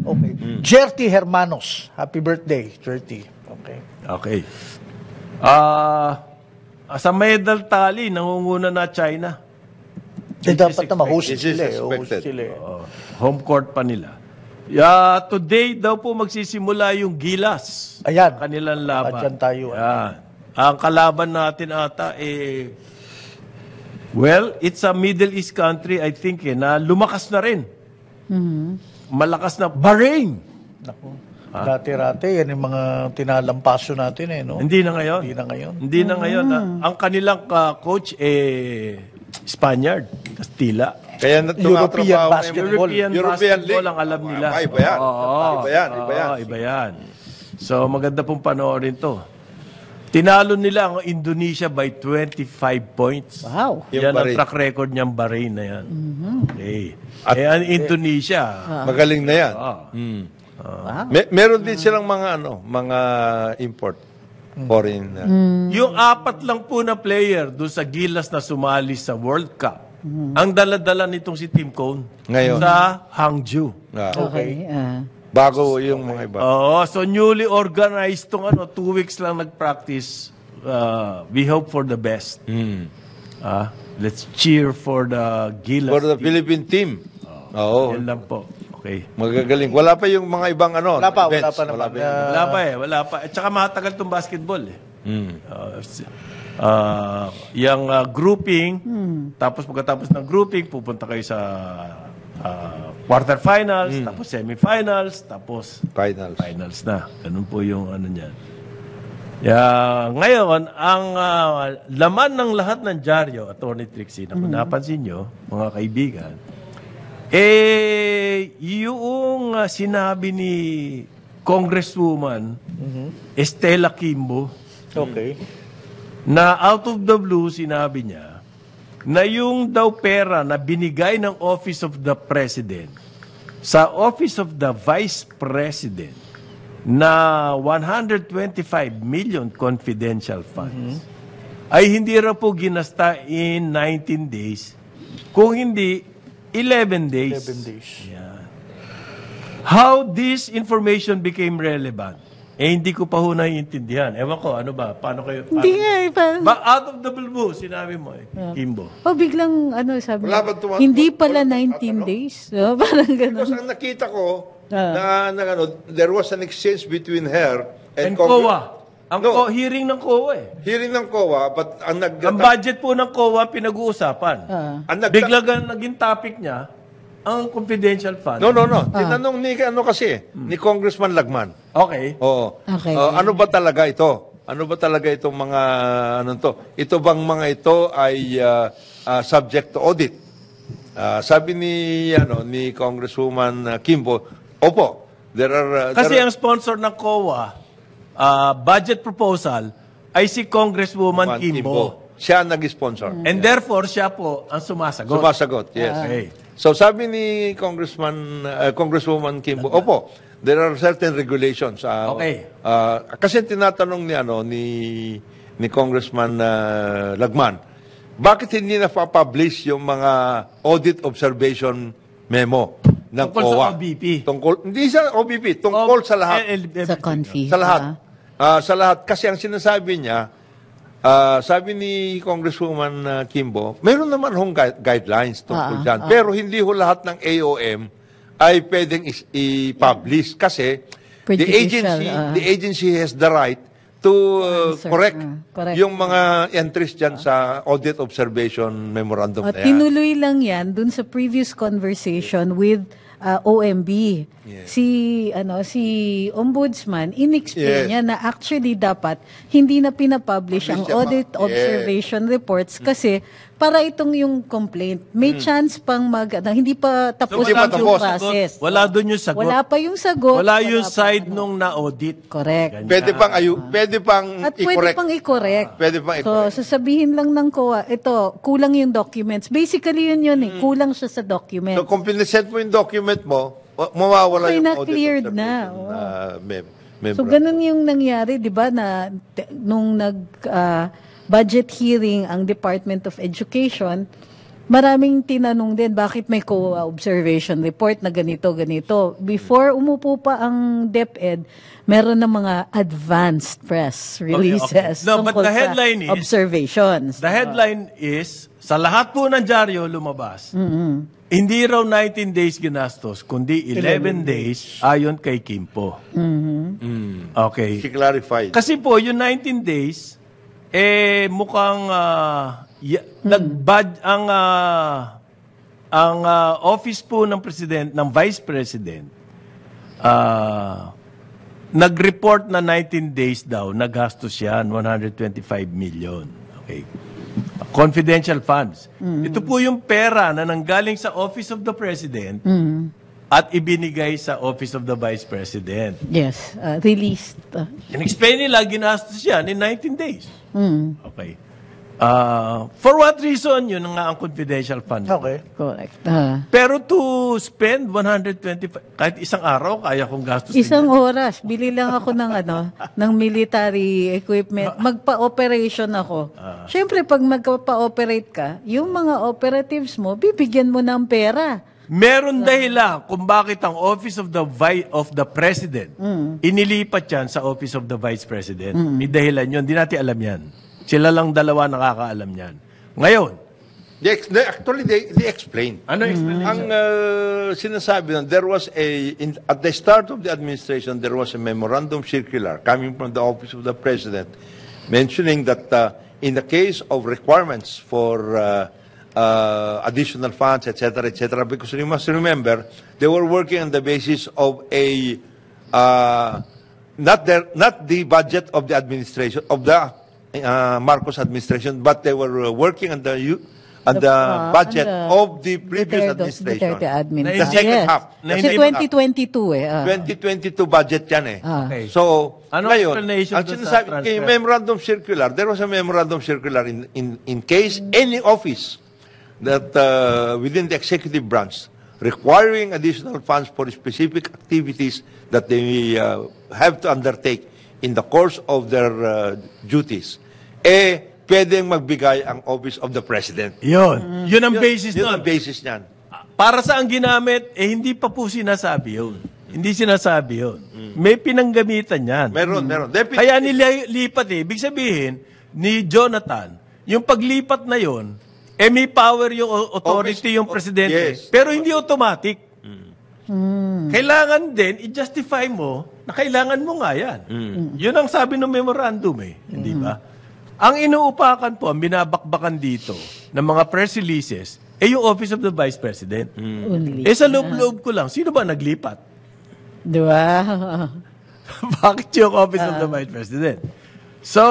Okay. Jerty Hermanos. Happy birthday, Jerty. Okay. Okay. Ah, sa medal tally, nangunguna na China. Eh, dapat na ma-host This is sila. eh. Host expected. sila. eh. Oh, home court pa nila. Yeah, today daw po magsisimula yung Gilas. Ayan. Kanilang laban. Andyan tayo. Yan. Ang kalaban natin ata eh well, it's a Middle East country I think eh, na lumakas na rin. Malakas na Bahrain. Naku. Dati-rati, yan yung mga tinalampaso natin eh, no? Hindi na ngayon. Hindi na ngayon. Hindi na ngayon. ah. Ang kanilang ah, coach eh Spaniard, Castilla. Kaya na European tumatrabaho na yung basketball. European, European basketball League. ang alam nila. Ah, iba yan. Oo. Iba yan, iba yan. Oo, iba yan. So, maganda pong panoorin to. Tinalo nila ang Indonesia by twenty-five points. Wow. Yung Yan ang Bahrain. track record niyang Bahrain na yan. Okay. eh, ang Indonesia, Magaling na yan. ah, Wow. Me- meron din silang mga ano, mga import. Foreign. uh, yung apat lang po na player doon sa Gilas na sumali sa World Cup, ang dala-dala nitong si Tim Cone Ngayon. sa Hangzhou. ah, Okay. ah. bago yung mga iba. Oo, so newly organized tong ano, two weeks lang nag-practice. Uh, we hope for the best. Ah, let's cheer for the Gilas. For the Philippine team. Oo. Yan lang po. Okay. Magagaling. Wala pa yung mga ibang ano. Wala pa, wala events. pa naman. Wala pa yun. Ah, Wala pa eh, wala pa. At saka matagal tong basketball eh. Uh, s- uh, yung uh, grouping, tapos pagkatapos ng grouping, pupunta kayo sa uh, quarterfinals, tapos semifinals, tapos Finals. finals na. Ganun po yung ano niyan. Yeah, ngayon, ang uh, laman ng lahat ng dyaryo, Attorney Trixie, na kung napansin nyo, mga kaibigan, eh, yung uh, sinabi ni Congresswoman Estela Kimbo, Okay. na out of the blue, sinabi niya, na yung daw pera na binigay ng Office of the President sa Office of the Vice President na one hundred twenty-five million confidential funds ay hindi raw po ginasta in nineteen days, kung hindi eleven days. Seven days. Yan. How this information became relevant? Eh, hindi ko pa ho naiintindihan. Ewan ko, ano ba? Paano kayo? Paano? Hindi nga eh. Pa- Ba, out of the blue, sinabi mo eh. Kimbo. oh, biglang, ano, sabi Wala niya, ba tuma- hindi wala- pala wala- nineteen tatanong? days. Oh, parang gano'n. Because ang nakita ko, Ah. na, na ano, there was an exchange between her and, And Congress- COA. Ang No. co- hearing ng COA eh. Hearing ng COA, but ang nag... Ang budget po ng COA pinag-uusapan. Ah. ang nag- Bigla gan- naging topic niya, ang confidential fund. No, no, no. Tinanong ni, ano kasi, ni Congressman Lagman. Okay. Oo. Okay. Oh, ano ba talaga ito? Ano ba talaga itong mga, ano to? Ito bang mga ito ay ah, ah, subject to audit? Ah, sabi ni, ano, ni Congresswoman ah, Kimbo, opo, there are... ah, Kasi there ang sponsor ng COA, ah, budget proposal, ay si Congresswoman are- Kimbo. Siya ang nag-sponsor. And therefore, siya po ang sumasagot. Sumasagot, yes. Okay. So sabi ni Congressman uh, Congresswoman Kimbo, opo, there are certain regulations. ah, Okay. ah, kasi tinatanong ni ano ni ni Congressman ah, Lagman, bakit hindi na pa-publish yung mga audit observation memo ng Tungkol sa COA? O B P. Tungkol hindi sa O B P, tungkol sa lahat. L- L- Sa confi. Sa lahat. ah. Ah, sa lahat. Kasi ang sinasabi niya, ah, sabi ni Congresswoman ah, Kimbo, meron naman hong gui- guidelines tungkol Ah, dyan. Pero hindi ho lahat ng A O M ay pwedeng is- i-publish kasi the Prejudicial, agency ah. the agency has the right to uh, Answer, correct, ah, correct. yung mga entries dyan sa audit observation memorandum At na yan. tinuloy lang yan dun sa previous conversation with uh, O M B. Si ano si Ombudsman inexplain Yes. niya na actually dapat hindi na pinapublish ang Publish siya, audit ma- observation reports kasi para itong yung complaint may chance pang mag ano, hindi pa tapos hindi pa ang due tapos. process. Wala doon yung sagot. Wala pa yung sagot. Wala yung pa- side ano. nung na-audit. Correct. Pwede pang ayu, pwede pang At pwede i-correct. pang i-correct. Pwede pang So, i-correct. sasabihin lang ng C O A, ito, kulang yung documents. Basically, yun yun eh. Kulang siya sa documents. So kung pinesend mo yung document mo, wa- mawawala Okay yung na, audit cleared observation na, oo. ah, mem- So, memorandum. ganun yung nangyari, di ba, na te- nung nag ah, budget hearing ang Department of Education, maraming tinanong din, bakit may C O A observation report na ganito, ganito. Before umupo pa ang DepEd, meron ng mga advanced press releases okay. No, but tungkol the sa headline is- observations. The headline is, sa lahat po ng dyaryo lumabas, hindi raw nineteen days ginastos, kundi eleven days ayon kay Kimpo. Okay. She clarified. Kasi po, yung nineteen days, eh, mukhang ah, y- nagbad ang ah, ang ah, office po ng president, ng vice president, ah, nag-report na nineteen days daw, nagastos yan, one hundred twenty-five million. Okay. Confidential funds. Ito po yung pera na nanggaling sa Office of the President at ibinigay sa Office of the Vice President. Yes, uh, released. Uh, In-explain nila, ginastos yan in nineteen days. mm, Okay. Uh, for what reason? Yun nga ang confidential funds. Okay. correct. Uh, Pero to spend one hundred twenty-five, kahit isang araw, kaya kong gastos. Isang oras, bili lang ako ng ano, ng military equipment. Magpa-operation ako. Siyempre, pag magpa-operate ka, yung mga operatives mo, bibigyan mo ng pera. Meron dahilan kung bakit ang Office of the Vi- of the President inilipat yan sa Office of the Vice President. May dahilan yun. Hindi natin alam yan. Sila lang dalawa nakakaalam yan. Ngayon, They, ex- they- actually, they, they explained. ano explanation? Ang uh, sinasabi nun, there was a, in, at the start of the administration, there was a memorandum circular coming from the Office of the President mentioning that uh, in the case of requirements for uh, uh, additional funds, et cetera, et cetera, because you must remember, they were working on the basis of a, uh, not, their, not the budget of the administration, of the uh, Marcos administration, but they were uh, working on the u- on the, uh, budget on the of the previous Duterte- administration. Duterte admin. The Ah, second yes. half. Na Kasi hindi- twenty twenty-two eh. ah. twenty twenty-two budget yan eh. Ah. Okay. So, Anong ngayon, explanation ang dun sa sinasabi, transfer? kay memorandum circular, there was a memorandum circular in, in, in case any office that uh, within the executive branch requiring additional funds for specific activities that they uh, have to undertake in the course of their uh, duties, eh, pwedeng magbigay ang Office of the President. Yun. Yun ang basis Yun nun. ang basis niyan. Para saan ginamit, eh hindi pa po sinasabi yun. Hindi sinasabi yun. May pinanggamitan yan. Meron, meron. Definitely. Kaya nilipat eh. Ibig sabihin, ni Jonathan, yung paglipat na yun, eh may power yung au- authority Office- yung presidente. yes. Pero hindi automatic. Kailangan din, i-justify mo na kailangan mo nga yan. Yun ang sabi ng memorandum eh. Hindi ba? Ang inuupakan po, ang binabakbakan dito ng mga press releases, eh yung Office of the Vice President. Only. Eh sa loob-loob ko lang, sino ba naglipat? Di ba? Bakit yung Office of the Vice President? So,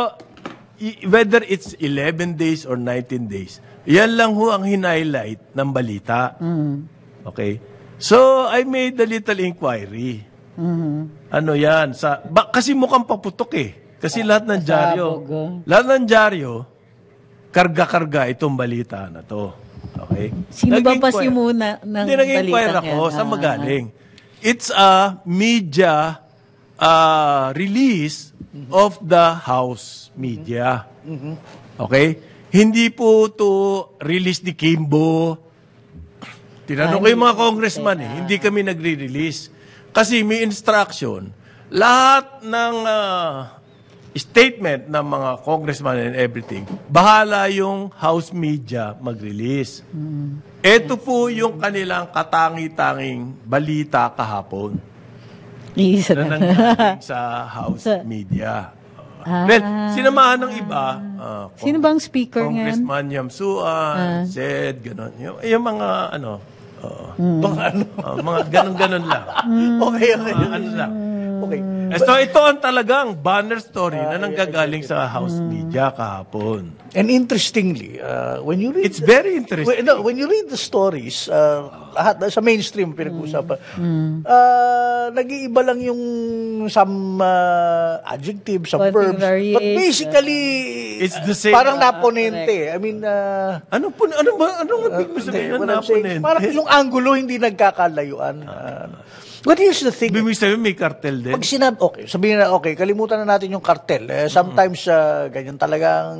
i- whether it's eleven days or nineteen days, yan lang ho ang hinighlight ng balita. Okay? So, I made a little inquiry. Ano yan? Sa, ba, kasi mukhang paputok eh. Kasi lahat ng dyaryo, Pasabog, oh. lahat ng dyaryo, karga-karga itong balita na to. Okay? Sino ba Nag-inquire- pasimuna ng Hindi, nag-inquire balitang ako yan? sa Ah. magaling. It's a media uh, release of the House media. Okay? Hindi po to release ni Kimbo. Tinanong ko yung mga congressman eh, hindi kami nagre-release. Kasi may instruction, lahat ng uh, statement ng mga congressman and everything, bahala yung House media mag-release. Ito po yung kanilang katangi-tanging balita kahapon Isa na na. nanggaling sa House Sa- media. Well, sinamahan ng iba, uh, Sino bang speaker ngayon? Congressman Yamsuan, Zed, gano'n. Yung, yung mga, ano, oo. Mga ano. Uh, mga ganun-ganun lang. Okay, okay. Uh, ano lang. Okay. Eh, So, ito ang talagang banner story na nanggagaling sa House media kahapon. And interestingly, uh, when you read... It's very interesting. When, no, when you read the stories, uh, lahat, sa mainstream pinag-uusapan, uh, nag-iiba lang yung some uh, adjectives, some Konting verbs. But variation. basically, It's the same. parang naponente. I mean, uh, Ano po, ano ba, anong ibig mo sabihin what ng I'm saying, naponente? parang yung angulo hindi nagkakalayuan. Uh, but here's the thing. Ibig sabihin may cartel din. Pag sinab, okay, sabihin na, okay, kalimutan na natin yung kartel. Eh, sometimes, uh, ganyan talagang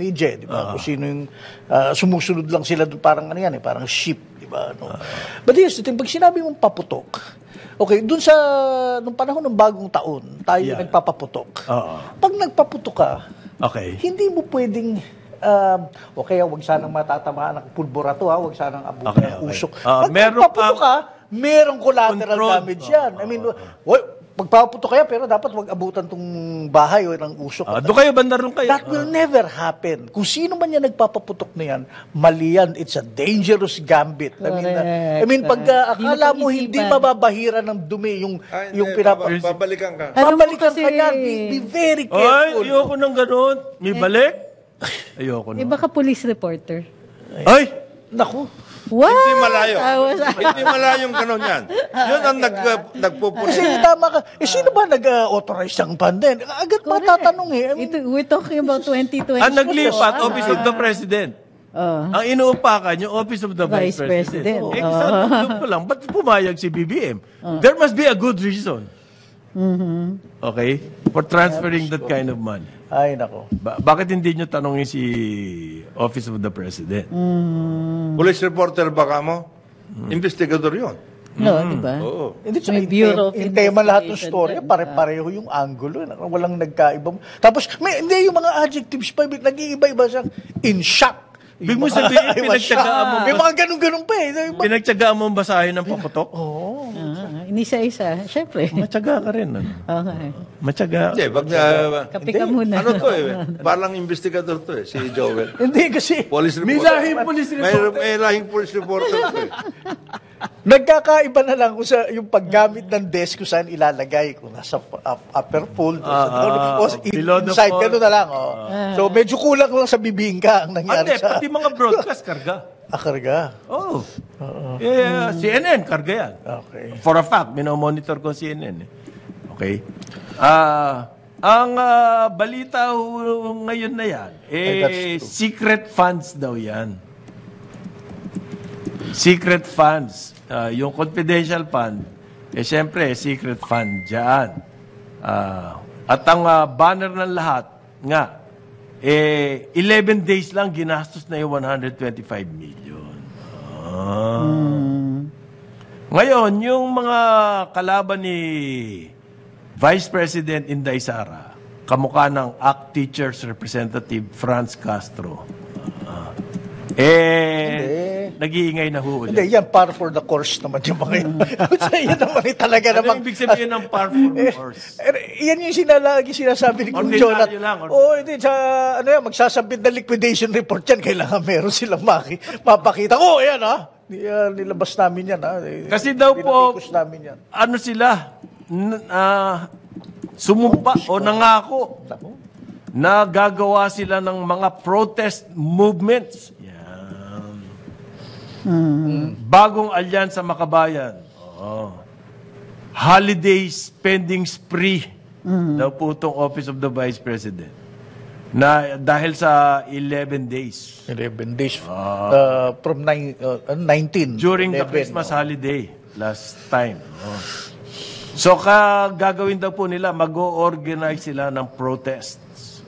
media, di ba? Kung sino yung ah, sumusunod lang sila doon, parang ano yan, eh, parang sheep, di ba? Ano? But here's the thing, pag sinabi mong paputok, okay, doon sa, nung panahon ng bagong taon, tayo Yeah. nagpapaputok. Oo. Pag nagpaputok ka, Okay. hindi mo pwedeng, um, okay, huwag sanang matatamaan ng pulbura to, ha? Huwag sanang abutin Okay, ng okay. usok. Ah, Pag meron nagpaputok kang- ka, merong collateral Control. damage yan. I mean, well, pagpaputok kaya, pero dapat wag abutan tong bahay o ng usok. Ah, doon kayo, bandar doon kayo. That will never happen. Kung sino man yan nagpapaputok na yan, mali yan. It's a dangerous gambit. I mean, uh, I mean pag uh, Hindi akala mo mo hindi pag-isipan. mababahira ng dumi yung, Ay, yung hindi, pinapa... baba- babalikan ka. Alam mo Babalikan kasi- ka yan. Be, be very Ay, careful. ayoko ng ganun. May balik? Ayoko Eh, na. baka police reporter. Ay! Naku. What? Hindi malayo. Tawa sa- Hindi malayong ganun yan. Yun ang nag, nagpupulis. Kasi tama ka. Eh, sino ba nag-authorize ang pandem? Agad matatanong eh. I mean, Ito, we're talking about twenty twenty. Ang naglipat, Office of the President. Oh. Ang inuupakan, yung Office of the Vice, Vice President. President. Eh, sa doon pa lang, ba't pumayag si B B M? There must be a good reason. Okay? For transferring that kind of money. ay, nako. Ba- bakit hindi nyo tanongin si Office of the President? Police reporter baka mo? Investigador yun. No, di ba? Oo. Hindi, tsaka May in, Bureau of in tema lahat ng Investigation storya, din. pare-pareho yung angulo. eh. Walang nagkaibang. Tapos, may, hindi yung mga adjectives pa, nag-iiba-iba siya. In shock. Ibig mo Yung mga- sabihin, I was pinagtyagaan mo shocked. May ba- mga ganun-ganun pa eh. Yung mga- Pinagtyagaan mo ang basahin ng paputok? Oo. Ah, inisa-isa. Siyempre. Matyaga ka rin. Ano? Okay. Matyaga. Hindi, wag na... Kape ka muna. Ano to eh? Parang investigador to eh, si Joel. Hindi kasi, Police May reporter. lahing police May, reporter. may lahing police reporter to eh. nagkakaiba na lang kung sa yung paggamit ng desk kung saan ilalagay. Kung nasa up- upper fold, o, sa, Ah, o ah, below the inside, fold. gano'n na lang. Oh. So, medyo kulang lang sa bibingka ang Ah, nangyari Hindi, sa pati mga broadcast, karga. akarga. Oh. Eh, C N N, karga yan. Okay. For a fact, minomonitor ko C N N. eh. Okay? Ah, ang ah, balita ho ngayon na yan, Ay, that's eh, true. secret funds daw yan. Secret funds. Ah, yung confidential fund, eh syempre, secret fund dyan. Ah, at ang ah, banner ng lahat, nga, eh, eleven days lang ginastos na yung one hundred twenty-five million. Ah. Ngayon, yung mga kalaban ni Vice President Inday Sara, kamukha ng A C T Teachers Representative Franz Castro, ah, eh, nag-iingay na ho ulit. Hindi, yan par for the course naman yung mga yan. So, yan naman eh, talaga Ano namang... ibig sabihin ng par for course? Eh, yan yung sinalagi sinasabi ni Kung Ordinaryo Jonathan. lang, ordinaryo. Oo, hindi. Sa, ano yan, magsasabit na liquidation report yan. Kailangan meron silang maki, mapakita. Oh, yan ha. Uh, nilabas namin yan ha. Eh, Kasi daw po, pinatikos namin yan. ano sila, n- ah, sumumpa o nangako Naku. na gagawa sila ng mga protest movements. Yan. Bagong alyansa makabayan. Oo. Holiday spending spree. Daw po itong Office of the Vice President. Na dahil sa eleven days. eleven days. Uh, from nine, uh, nineteen. During the eleven, Christmas oh. holiday last time. Oh. So, ka gagawin daw po nila, mag-o-organize sila ng protests.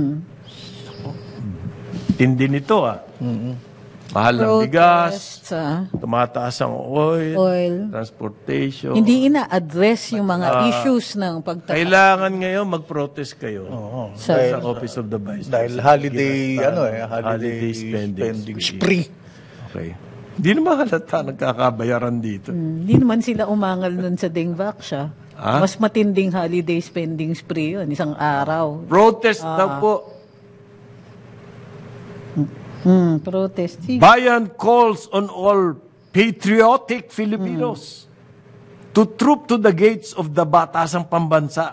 Tindi nito ah. Mahal ng bigas, Protests, ah. tumataas ang oil, Oil. transportation. Hindi ina-address yung mga issues ng pagtaka. Kailangan ngayon mag-protest kayo Sa, sa Office of the Vice Dahil President. holiday, Ginastan, ano eh, holiday, holiday spending, spending spree. spree. Okay. Hindi naman halata nagkakabayaran dito. hindi naman sila umangal nun sa Dingvac siya. Ah? Mas matinding holiday spending spree yun, isang araw. Protest Ah. daw po. Hmm, protest. Sige. Bayan calls on all patriotic Filipinos to troop to the gates of the Batasang Pambansa.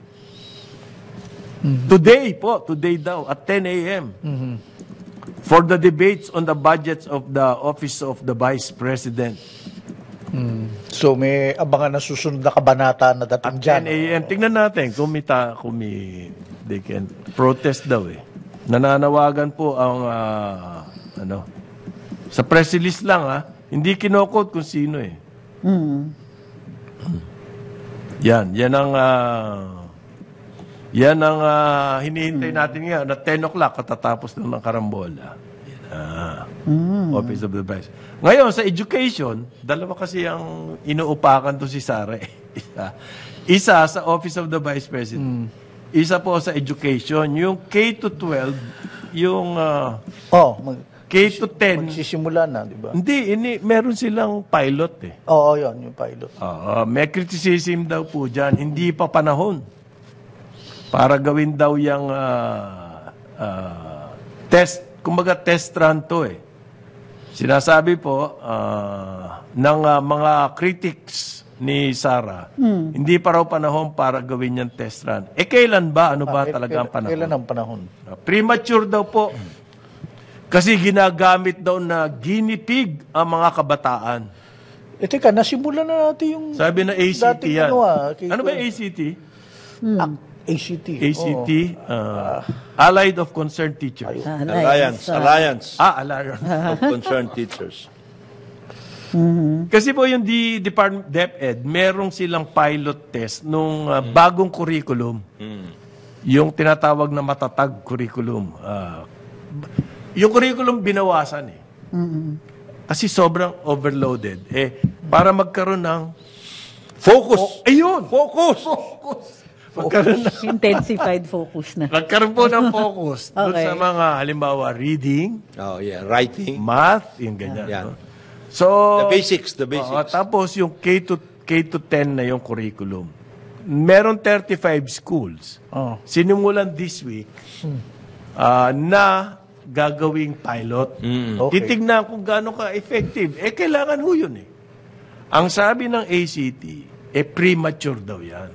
Today po, today daw, at ten a.m. for the debates on the budgets of the Office of the Vice President. So may abangan na susunod na kabanata na dating dyan. ten a.m. Tingnan natin kung may, ta, kung may they can protest daw eh. Nananawagan po ang ah, ano sa press release lang ah. Hindi kinokot kung sino eh. Yan, yan ang ah, Yan ang ah, hinihintay natin ngayon na ten o'clock katatapos ng karambola. Yan, ah, Office of the Vice. Ngayon, sa education, dalawa kasi ang inuupakan to si Sara. eh. Isa, isa sa Office of the Vice President. Isa po sa education. Yung K to twelve, yung ah, Oh, mag, K to ten, magsisimula na, di ba? hindi, ini, meron silang pilot eh. Oo, yun, yung pilot. Oo, may criticism daw po dyan. Hindi pa panahon para gawin daw yung ah, ah, test. Kumbaga test run to eh. Sinasabi po ah, ng ah, mga critics ni Sara, hindi pa raw panahon para gawin yung test run. Eh kailan ba? Ano ba Ah, talaga ang kailan- panahon? Kailan ang panahon? Premature daw po. Kasi ginagamit daw na guinea pig ang mga kabataan. Eh, teka, nasimulan na natin yung Sabi na A C T dating yan. ano, ah, kay- Ano ba A C T? ah, A C T. A C T, oo. uh, Allied of Concerned Teachers. Ah, Alliance, nice. Ah, Alliance Ah, Alliance. of Concerned Teachers. Kasi po yung di Department DepEd, merong silang pilot test nung uh, bagong curriculum. Yung tinatawag na matatag curriculum. Ah, yung curriculum binawasan eh. Kasi sobrang overloaded. Eh, para magkaroon ng... Focus! Ayun! Focus! Magkaroon ng Intensified focus na. Nagkaroon po ng focus doon Okay. sa mga, halimbawa, reading, Oh, yeah. Writing. math, yung ganyan. Yan. No? So, The basics, the oo, basics. tapos yung K to K to ten na yung curriculum. Meron thirty-five schools. Oh. Sinimulan this week ah, na gagawing pilot. Okay. Titignan kung gaano ka-effective. Eh, kailangan ho yun eh. Ang sabi ng A C T, eh, premature daw yan.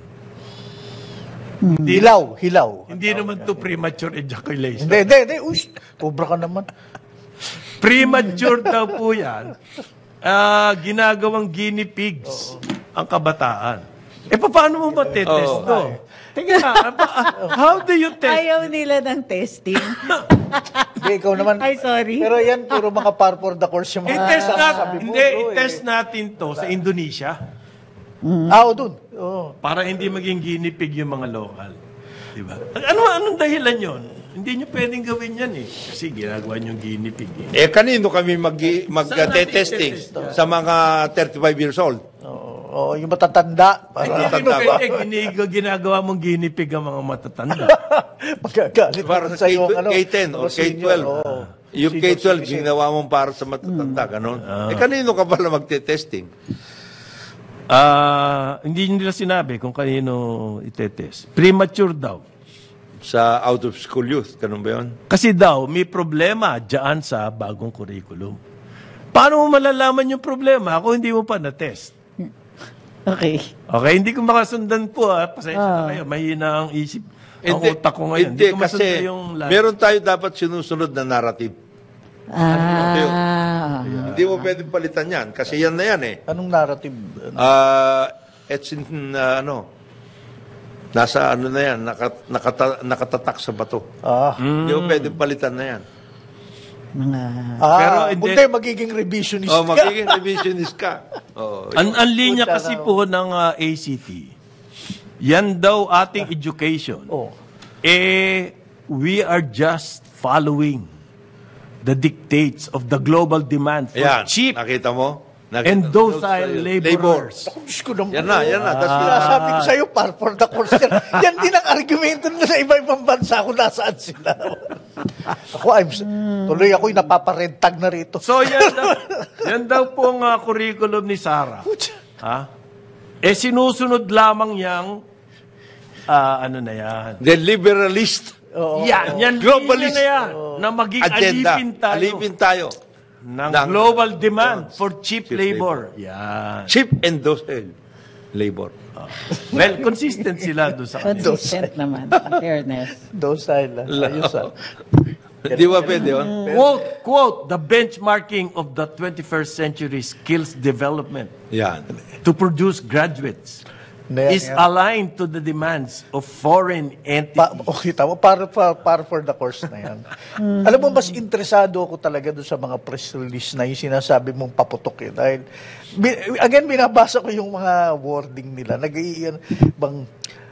Hilaw, hilaw. Hindi naman to premature ejaculation. Hindi, hindi, hindi. Uy, sobra ka naman. Premature daw po yan. Ah, ginagawang guinea pigs ang kabataan. Eh, paano mo ba tetest Oo. to? Teka nga, pa- how do you test? Ayaw nila ng testing. Hindi, ikaw naman. Ay, sorry. Pero yan, puro mga par for the course yung mga I-test natin, sabi mo, hindi, bro, i-test natin to sa Indonesia Eh. Ah, o dun. Oo. para hindi maging guinea pig yung mga local. Diba? Ano, anong dahilan yon? Hindi nyo pwedeng gawin yan eh. Kasi ginagawa nyo guinea pig eh. Eh, kanino kami mag- Saan natin mag-testing? i-test? Sa mga thirty-five years old. Oo, yung matatanda. Ay, Para hindi mo pwede. Gini- ginagawa mong guinea pig ang mga matatanda. magagalit Para naman sa sa'yo ang ano, K ten o mga K senior, twelve. oo. Yung Senior K twelve, citizen. ginawa mong para sa matatanda, ganon. Eh, kanino ka pala magte-testing? Ah, hindi nila sinabi kung kanino itetest. Premature daw. Sa out-of-school youth, ganun ba yun? Kasi daw, may problema dyan sa bagong curriculum. Paano mo malalaman yung problema kung hindi mo pa na-test? Okay. Okay, hindi ko makasundan po ha. Pasensya na kayo. Mahina ang isip. Ang utak ko ngayon. Hindi, ko kasi masundan yung lahat. meron tayo dapat sinusunod na narrative. Ah. Hindi mo pwedeng palitan yan, kasi yan na yan eh. Anong narrative? Ah, it's in, uh, ano, nasa ano na yan, nakat, nakata, nakatatak sa bato. Ah, Hindi mo pwedeng palitan na yan. Mga... ah Pero hindi- hindi, magiging revisionist Oh, ka. magiging revisionist ka. Oh, Ang, ang linya Puta kasi na. po ng ah, A C T, yan daw ating education. Oh. Eh, we are just following the dictates of the global demand for Ayan, cheap nakita mo? Nakita and mo? docile laborers. Diyos ko naman. Yan na, yan na. That's Kaya sabi ko sa'yo, par for the course yan. Yan din ang argumento nila sa iba-ibang bansa kung nasaan sila. Ako, I'm, tuloy ako'y napaparentag na rito. So, yan daw, yan daw pong ah, curriculum ni Sarah. Ha? Eh, sinusunod lamang yang, ah, ano na yan. The liberalist yan, yan, Globalist. linya na yan. Na maging agenda. alipin tayo Alipin tayo. ng ng- global demand for cheap, Cheap labor. Yan. Cheap and docile labor. Well, consistent sila doon sa kanila. Consistent naman. Fairness. Docile. ah. Ayos ah. Hindi ba pwede yun? Quote, quote, the benchmarking of the twenty-first century skills development Yan. to produce graduates Na yan, is yan. aligned to the demands of foreign Pa, entities. okay, tama. Para, para, para for the course na yan. Alam mo, mas interesado ako talaga doon sa mga press release na yung sinasabi mong paputok eh. Dahil, bi- again, binabasa ko yung mga wording nila. nag bang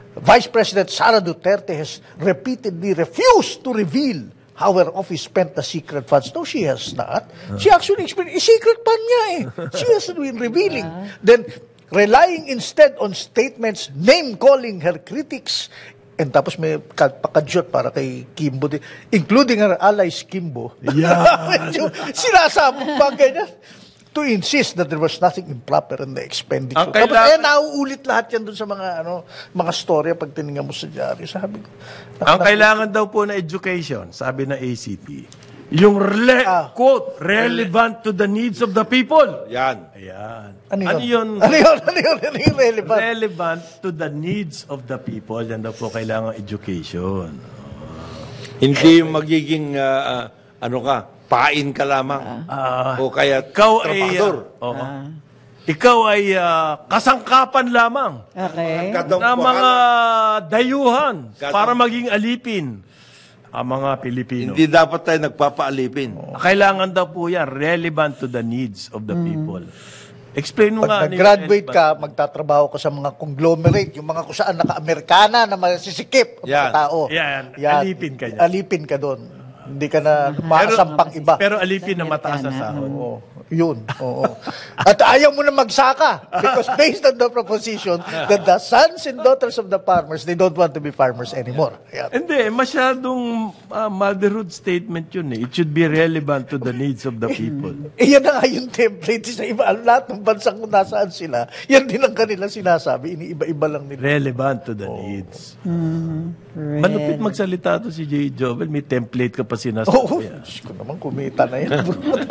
Vice President Sara Duterte has repeatedly refused to reveal how her office spent the secret funds. No, she has not. She actually explained, eh, secret fund niya eh. She hasn't been revealing. Then, relying instead on statements name-calling her critics. And tapos may pakadyot para kay Kimbo, din, including her allies Kimbo. Yeah. Sinasabog pa ganyan. To insist that there was nothing improper in the expenditure. Ang Tapos, kailangan- eh, nauulit lahat yan dun sa mga, ano, mga storya pag tinignan mo sa diary. Sabi ko, Ang kailangan daw po na education, sabi na A C T, yung rele- Ah. quote, relevant to the needs of the people. Yan. Ayan. Ano yun? Ano yun? Ano yun? Ano yun? Ano yung relevant? Relevant to the needs of the people. Yan daw po kailangan education. Hindi yung magiging, ah, ah, ano ka, pain ka lamang. Ah, o kaya ikaw ay, trabahador. ah, oo. Ikaw ay ah, kasangkapan lamang Okay. Kadang na mga dayuhan Kadang- para maging alipin ang mga Pilipino. Hindi dapat tayo nagpapaalipin. Kailangan daw po yan, relevant to the needs of the people. Explain mo nga. Pag ano yung nag-graduate relevant. ka, magtatrabaho ka sa mga conglomerate, yung mga kung saan naka-Amerikana na masisikip ang mga Yan. tao. Yan. Alipin ka dyan. Alipin ka doon. Hindi ka na maasampang iba. Pero alipin na mataas sa sahod. Oo. Yun. Oo. At ayaw mo na magsaka because based on the proposition that the sons and daughters of the farmers, they don't want to be farmers anymore. Ayan. Hindi, masyadong ah, motherhood statement yun eh. It should be relevant to the needs of the people. Eh, yan na nga yung template sa iba. Lahat ng bansang kung nasaan sila, yan din ang kanilang sinasabi. Iniiba-iba lang nila. Relevant to the needs. Malupit magsalita to si J. Jovel. May template ka pa sinasabi. Oo. ah. Diyos ko naman, kumita na yan.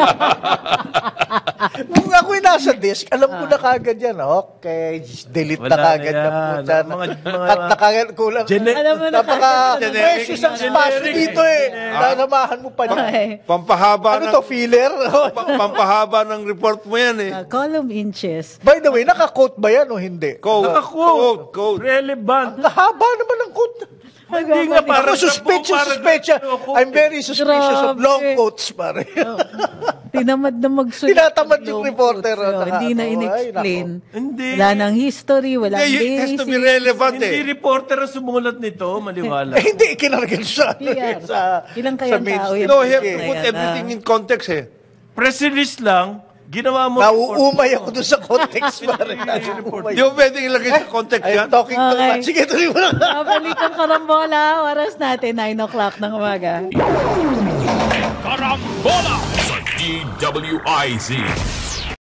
Nung ako'y nasa desk, alam ko na kagad yan. Okay, delete Wala na kagad na yan. yan. po dyan. Mga- mga- At nakagad kulang. Gene- Alam mo na Napaka kagad. precious ang spasyo Generic. dito eh. Nanamahan mo pa niya. Okay. Pampahaba Ano ng, to, filler? pa- pampahaba ng report mo yan eh. Uh, column inches. By the way, naka-quote ba yan o hindi? Code. Naka-quote. Code. Code. Relevant. Kahaba naman ang quote. Hindi nga para Ako suspicious, suspicious. I'm very suspicious of Grabe. long quotes, pare. Tinamad na magsulat. Tinatamad ng yung long reporter, quotes, oh, oh, Hindi na naka- in-explain. Hindi. Wala nang history, wala Hindi, it has to be basis. relevant Hindi eh. reporter ang sumulat nito, maliwala. Eh, hindi, kinaragin sa, ano, P R. eh, sa, Ilang sa kayang tao mainstream. yan? No, you have to Ayan, put ah. everything in context eh. Press release lang, ginawa mo. Nauumay ako doon sa context, pare. Nauumay. Di mo pwedeng ilagay sa context yan. I'm talking too Okay. much. Sige, tuloy mo lang. Babalik ang karambola. Oras natin, nine o'clock ng umaga. Karambola sa D W I Z.